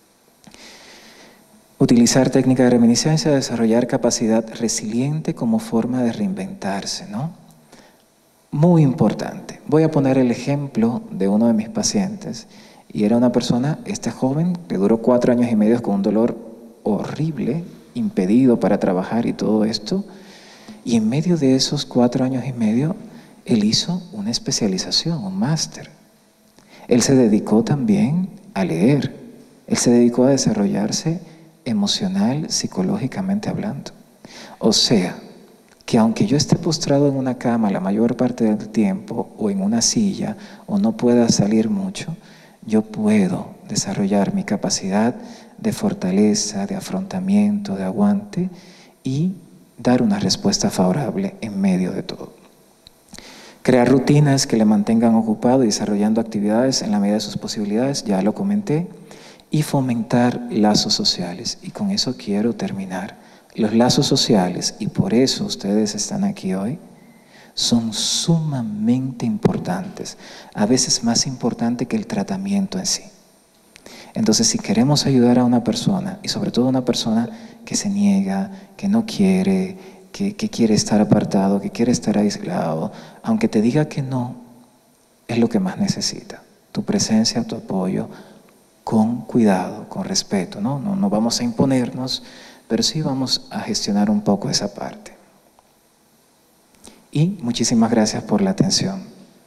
Utilizar técnica de reminiscencia, desarrollar capacidad resiliente como forma de reinventarse, ¿no? Muy importante. Voy a poner el ejemplo de uno de mis pacientes. Y era una persona, este joven, que duró cuatro años y medio con un dolor horrible, impedido para trabajar y todo esto. Y en medio de esos cuatro años y medio, él hizo una especialización, un máster. Él se dedicó también a leer. Él se dedicó a desarrollarse emocional, psicológicamente hablando. O sea, que aunque yo esté postrado en una cama la mayor parte del tiempo, o en una silla, o no pueda salir mucho, yo puedo desarrollar mi capacidad de fortaleza, de afrontamiento, de aguante, y dar una respuesta favorable en medio de todo. Crear rutinas que le mantengan ocupado y desarrollando actividades en la medida de sus posibilidades, ya lo comenté. Y fomentar lazos sociales. Y con eso quiero terminar. Los lazos sociales, y por eso ustedes están aquí hoy, son sumamente importantes. A veces más importante que el tratamiento en sí. Entonces, si queremos ayudar a una persona, y sobre todo a una persona que se niega, que no quiere, que, que quiere estar apartado, que quiere estar aislado, aunque te diga que no, es lo que más necesita. Tu presencia, tu apoyo, con cuidado, con respeto, ¿no? No, no vamos a imponernos, pero sí vamos a gestionar un poco esa parte. Y muchísimas gracias por la atención.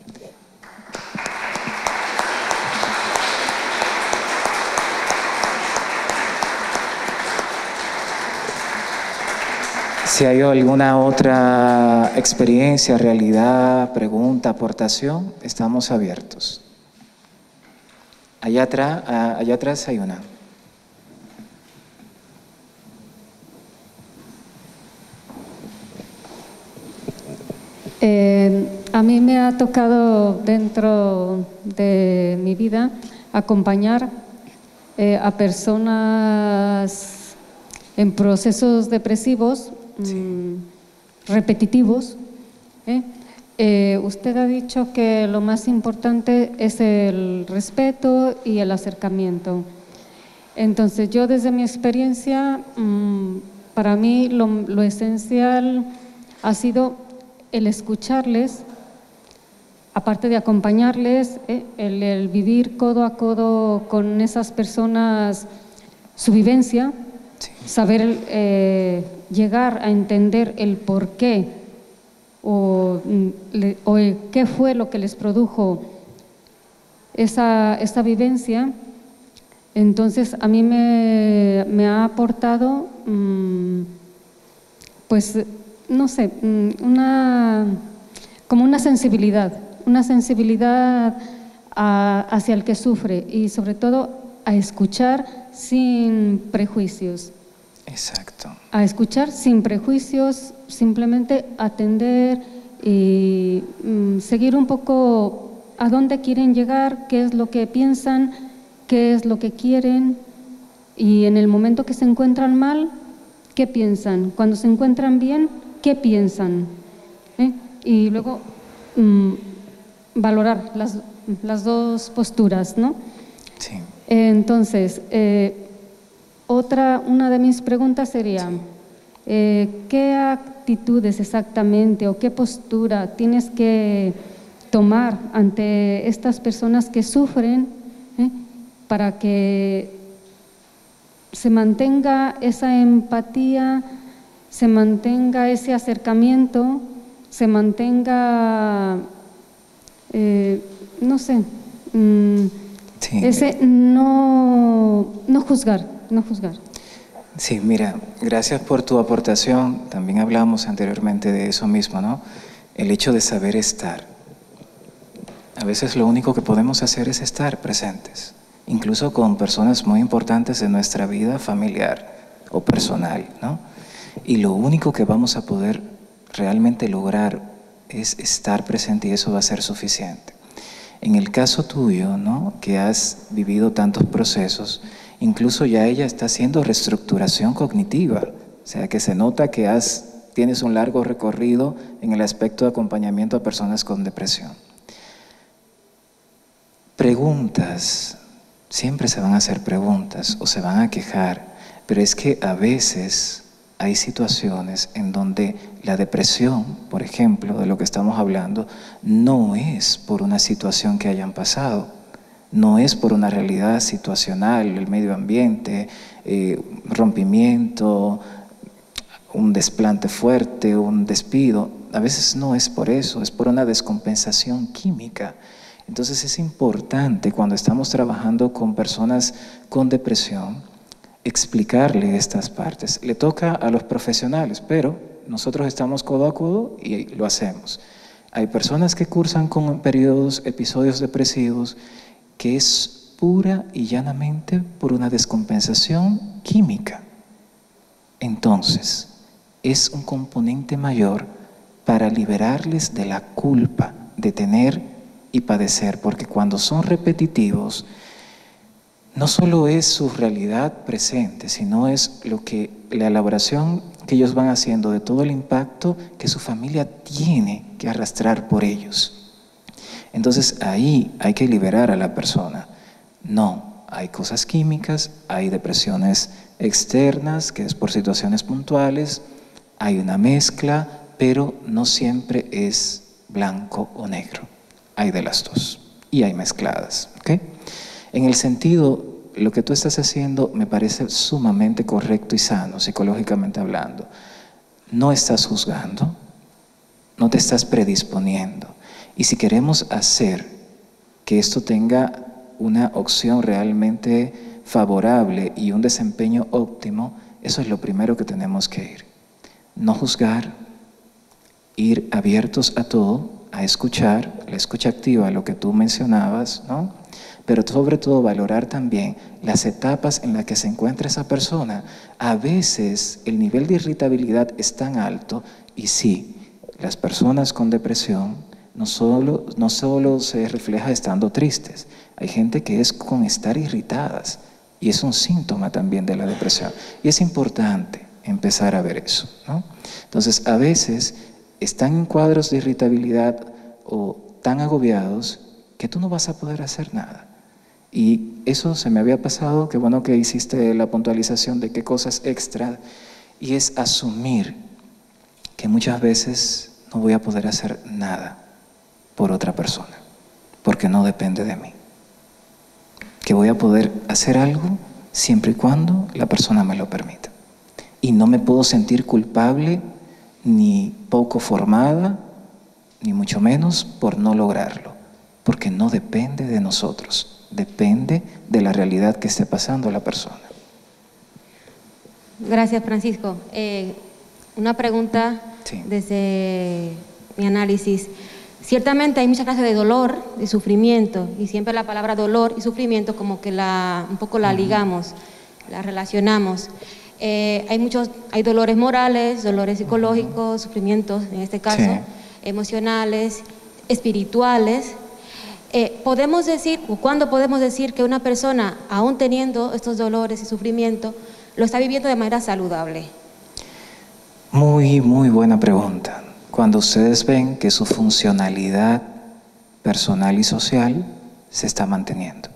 Si hay alguna otra experiencia, realidad, pregunta, aportación, estamos abiertos. Allá atrás, allá atrás hay una. Eh, a mí me ha tocado dentro de mi vida acompañar eh, a personas en procesos depresivos Sí. mmm, repetitivos. ¿eh? Eh, usted ha dicho que lo más importante es el respeto y el acercamiento. Entonces, yo desde mi experiencia, mmm, para mí lo, lo esencial ha sido el escucharles, aparte de acompañarles, ¿eh? el, el vivir codo a codo con esas personas su vivencia, Sí. saber eh, llegar a entender el por qué o, le, o el, qué fue lo que les produjo esa, esa vivencia. Entonces, a mí me, me ha aportado, mmm, pues, no sé, una, como una sensibilidad, una sensibilidad a, hacia el que sufre y sobre todo a escuchar sin prejuicios. Exacto. A escuchar sin prejuicios, simplemente atender y mm, seguir un poco a dónde quieren llegar, qué es lo que piensan, qué es lo que quieren y en el momento que se encuentran mal, ¿qué piensan? Cuando se encuentran bien, ¿qué piensan? ¿Eh? Y luego mmm, valorar las, las dos posturas, ¿no? Sí. Entonces, eh, otra, una de mis preguntas sería, eh, ¿qué actitudes exactamente o qué postura tienes que tomar ante estas personas que sufren eh, para que se mantenga esa empatía, se mantenga ese acercamiento, se mantenga, eh, no sé, mmm, Sí. ese no, no juzgar, no juzgar. Sí, mira, gracias por tu aportación. También hablamos anteriormente de eso mismo, ¿no? El hecho de saber estar. A veces lo único que podemos hacer es estar presentes, incluso con personas muy importantes de nuestra vida familiar o personal, ¿no? Y lo único que vamos a poder realmente lograr es estar presente y eso va a ser suficiente. En el caso tuyo, ¿no? Que has vivido tantos procesos, incluso ya ella está haciendo reestructuración cognitiva, o sea que se nota que has, tienes un largo recorrido en el aspecto de acompañamiento a personas con depresión. Preguntas, siempre se van a hacer preguntas o se van a quejar, pero es que a veces hay situaciones en donde la depresión, por ejemplo, de lo que estamos hablando, no es por una situación que hayan pasado, no es por una realidad situacional, el medio ambiente, eh, rompimiento, un desplante fuerte, un despido. A veces no es por eso, es por una descompensación química. Entonces es importante cuando estamos trabajando con personas con depresión, explicarle estas partes. Le toca a los profesionales, pero nosotros estamos codo a codo y lo hacemos. Hay personas que cursan con periodos, episodios depresivos, que es pura y llanamente por una descompensación química. Entonces, es un componente mayor para liberarles de la culpa de tener y padecer, porque cuando son repetitivos, no solo es su realidad presente, sino es lo que la elaboración que ellos van haciendo de todo el impacto que su familia tiene que arrastrar por ellos. Entonces ahí hay que liberar a la persona. No, hay cosas químicas, hay depresiones externas, que es por situaciones puntuales, hay una mezcla, pero no siempre es blanco o negro. Hay de las dos y hay mezcladas, ¿ok? En el sentido, lo que tú estás haciendo me parece sumamente correcto y sano, psicológicamente hablando. No estás juzgando, no te estás predisponiendo. Y si queremos hacer que esto tenga una opción realmente favorable y un desempeño óptimo, eso es lo primero que tenemos que ir. No juzgar, ir abiertos a todo, a escuchar, la escucha activa, lo que tú mencionabas, ¿no? Pero sobre todo valorar también las etapas en las que se encuentra esa persona. A veces el nivel de irritabilidad es tan alto y sí, las personas con depresión no solo, no solo se refleja estando tristes, hay gente que es con estar irritadas, Y es un síntoma también de la depresión. Y es importante empezar a ver eso, ¿no? Entonces, a veces están en cuadros de irritabilidad o tan agobiados que tú no vas a poder hacer nada. Y eso se me había pasado, qué bueno que hiciste la puntualización de qué cosas extra, y es asumir que muchas veces no voy a poder hacer nada por otra persona, porque no depende de mí. Que voy a poder hacer algo siempre y cuando la persona me lo permita. Y no me puedo sentir culpable, ni poco formada, ni mucho menos por no lograrlo, porque no depende de nosotros, depende de la realidad que esté pasando la persona. Gracias, Francisco. Eh, una pregunta Sí. desde mi análisis. Ciertamente hay muchas clases de dolor, de sufrimiento, y siempre la palabra dolor y sufrimiento como que la, un poco la ligamos, la relacionamos. Eh, hay muchos, hay dolores morales, dolores psicológicos, sufrimientos, en este caso, Sí. emocionales, espirituales. Eh, ¿Podemos decir, o cuándo podemos decir que una persona, aún teniendo estos dolores y sufrimiento, lo está viviendo de manera saludable? Muy, muy buena pregunta. Cuando ustedes ven que su funcionalidad personal y social se está manteniendo.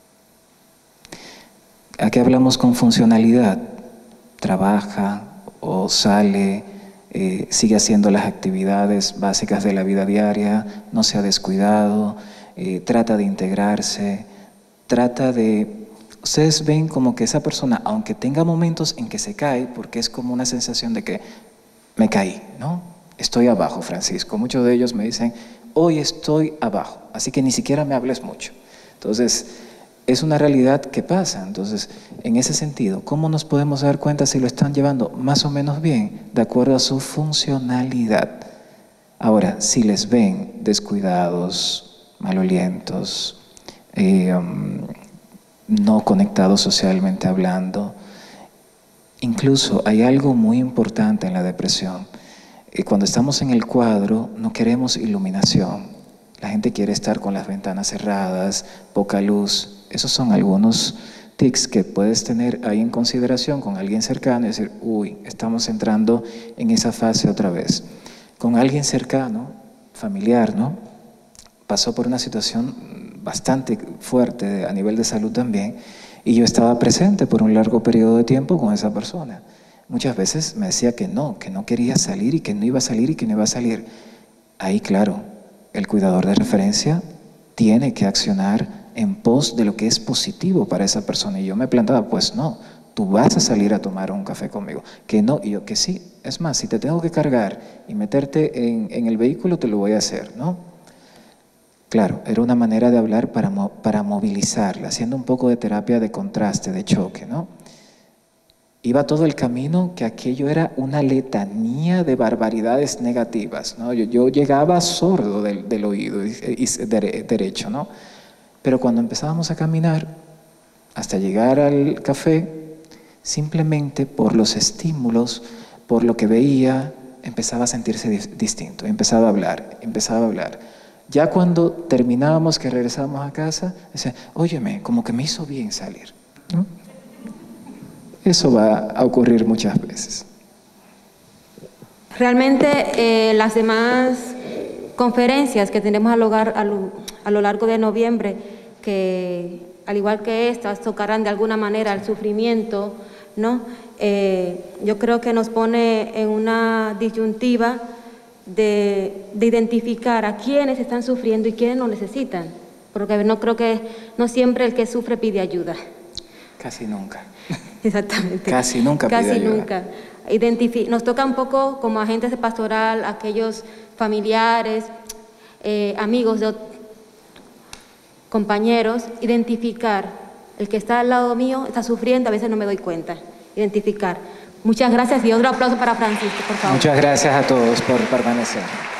¿A qué hablamos con funcionalidad? Trabaja o sale, eh, sigue haciendo las actividades básicas de la vida diaria, no se ha descuidado, eh, trata de integrarse, trata de... Ustedes ven como que esa persona, aunque tenga momentos en que se cae, porque es como una sensación de que me caí, ¿no? Estoy abajo, Francisco. Muchos de ellos me dicen, hoy estoy abajo, así que ni siquiera me hables mucho. Entonces, es una realidad que pasa. Entonces, en ese sentido, ¿cómo nos podemos dar cuenta si lo están llevando más o menos bien? De acuerdo a su funcionalidad. Ahora, si les ven descuidados, malolientos, eh, um, no conectados socialmente hablando, incluso hay algo muy importante en la depresión. Eh, cuando estamos en el cuadro, no queremos iluminación. La gente quiere estar con las ventanas cerradas, poca luz. Esos son algunos tics que puedes tener ahí en consideración con alguien cercano y decir, uy, estamos entrando en esa fase otra vez. Con alguien cercano, familiar, ¿no? Pasó por una situación bastante fuerte a nivel de salud también, y yo estaba presente por un largo periodo de tiempo con esa persona. Muchas veces me decía que no, que no quería salir y que no iba a salir y que no iba a salir. Ahí, claro, el cuidador de referencia tiene que accionar en pos de lo que es positivo para esa persona. Y yo me plantaba, pues no, tú vas a salir a tomar un café conmigo. Que no, y yo que sí. Es más, si te tengo que cargar y meterte en, en el vehículo, te lo voy a hacer, ¿no? Claro, era una manera de hablar para, para movilizarla, haciendo un poco de terapia de contraste, de choque, ¿no? Iba todo el camino que aquello era una letanía de barbaridades negativas, ¿no? Yo, yo llegaba sordo del, del oído y, y dere, derecho, ¿no? Pero cuando empezábamos a caminar hasta llegar al café, simplemente por los estímulos, por lo que veía, empezaba a sentirse di distinto, empezaba a hablar, empezaba a hablar. Ya cuando terminábamos, que regresábamos a casa, decía, óyeme, como que me hizo bien salir, ¿no? Eso va a ocurrir muchas veces. Realmente eh, las demás conferencias que tenemos a lo, a, lo, a lo largo de noviembre, que al igual que estas tocarán de alguna manera el sufrimiento, ¿no? Eh, yo creo que nos pone en una disyuntiva de, de identificar a quienes están sufriendo y quienes lo necesitan, porque no creo que, no siempre el que sufre pide ayuda. Casi nunca. Exactamente. Casi nunca pide Casi ayuda. nunca. Identifi- nos toca un poco como agentes de pastoral, aquellos familiares, eh, amigos, de compañeros, identificar el que está al lado mío está sufriendo, a veces no me doy cuenta. Identificar. Muchas gracias y otro aplauso para Francisco, por favor. Muchas gracias a todos por permanecer.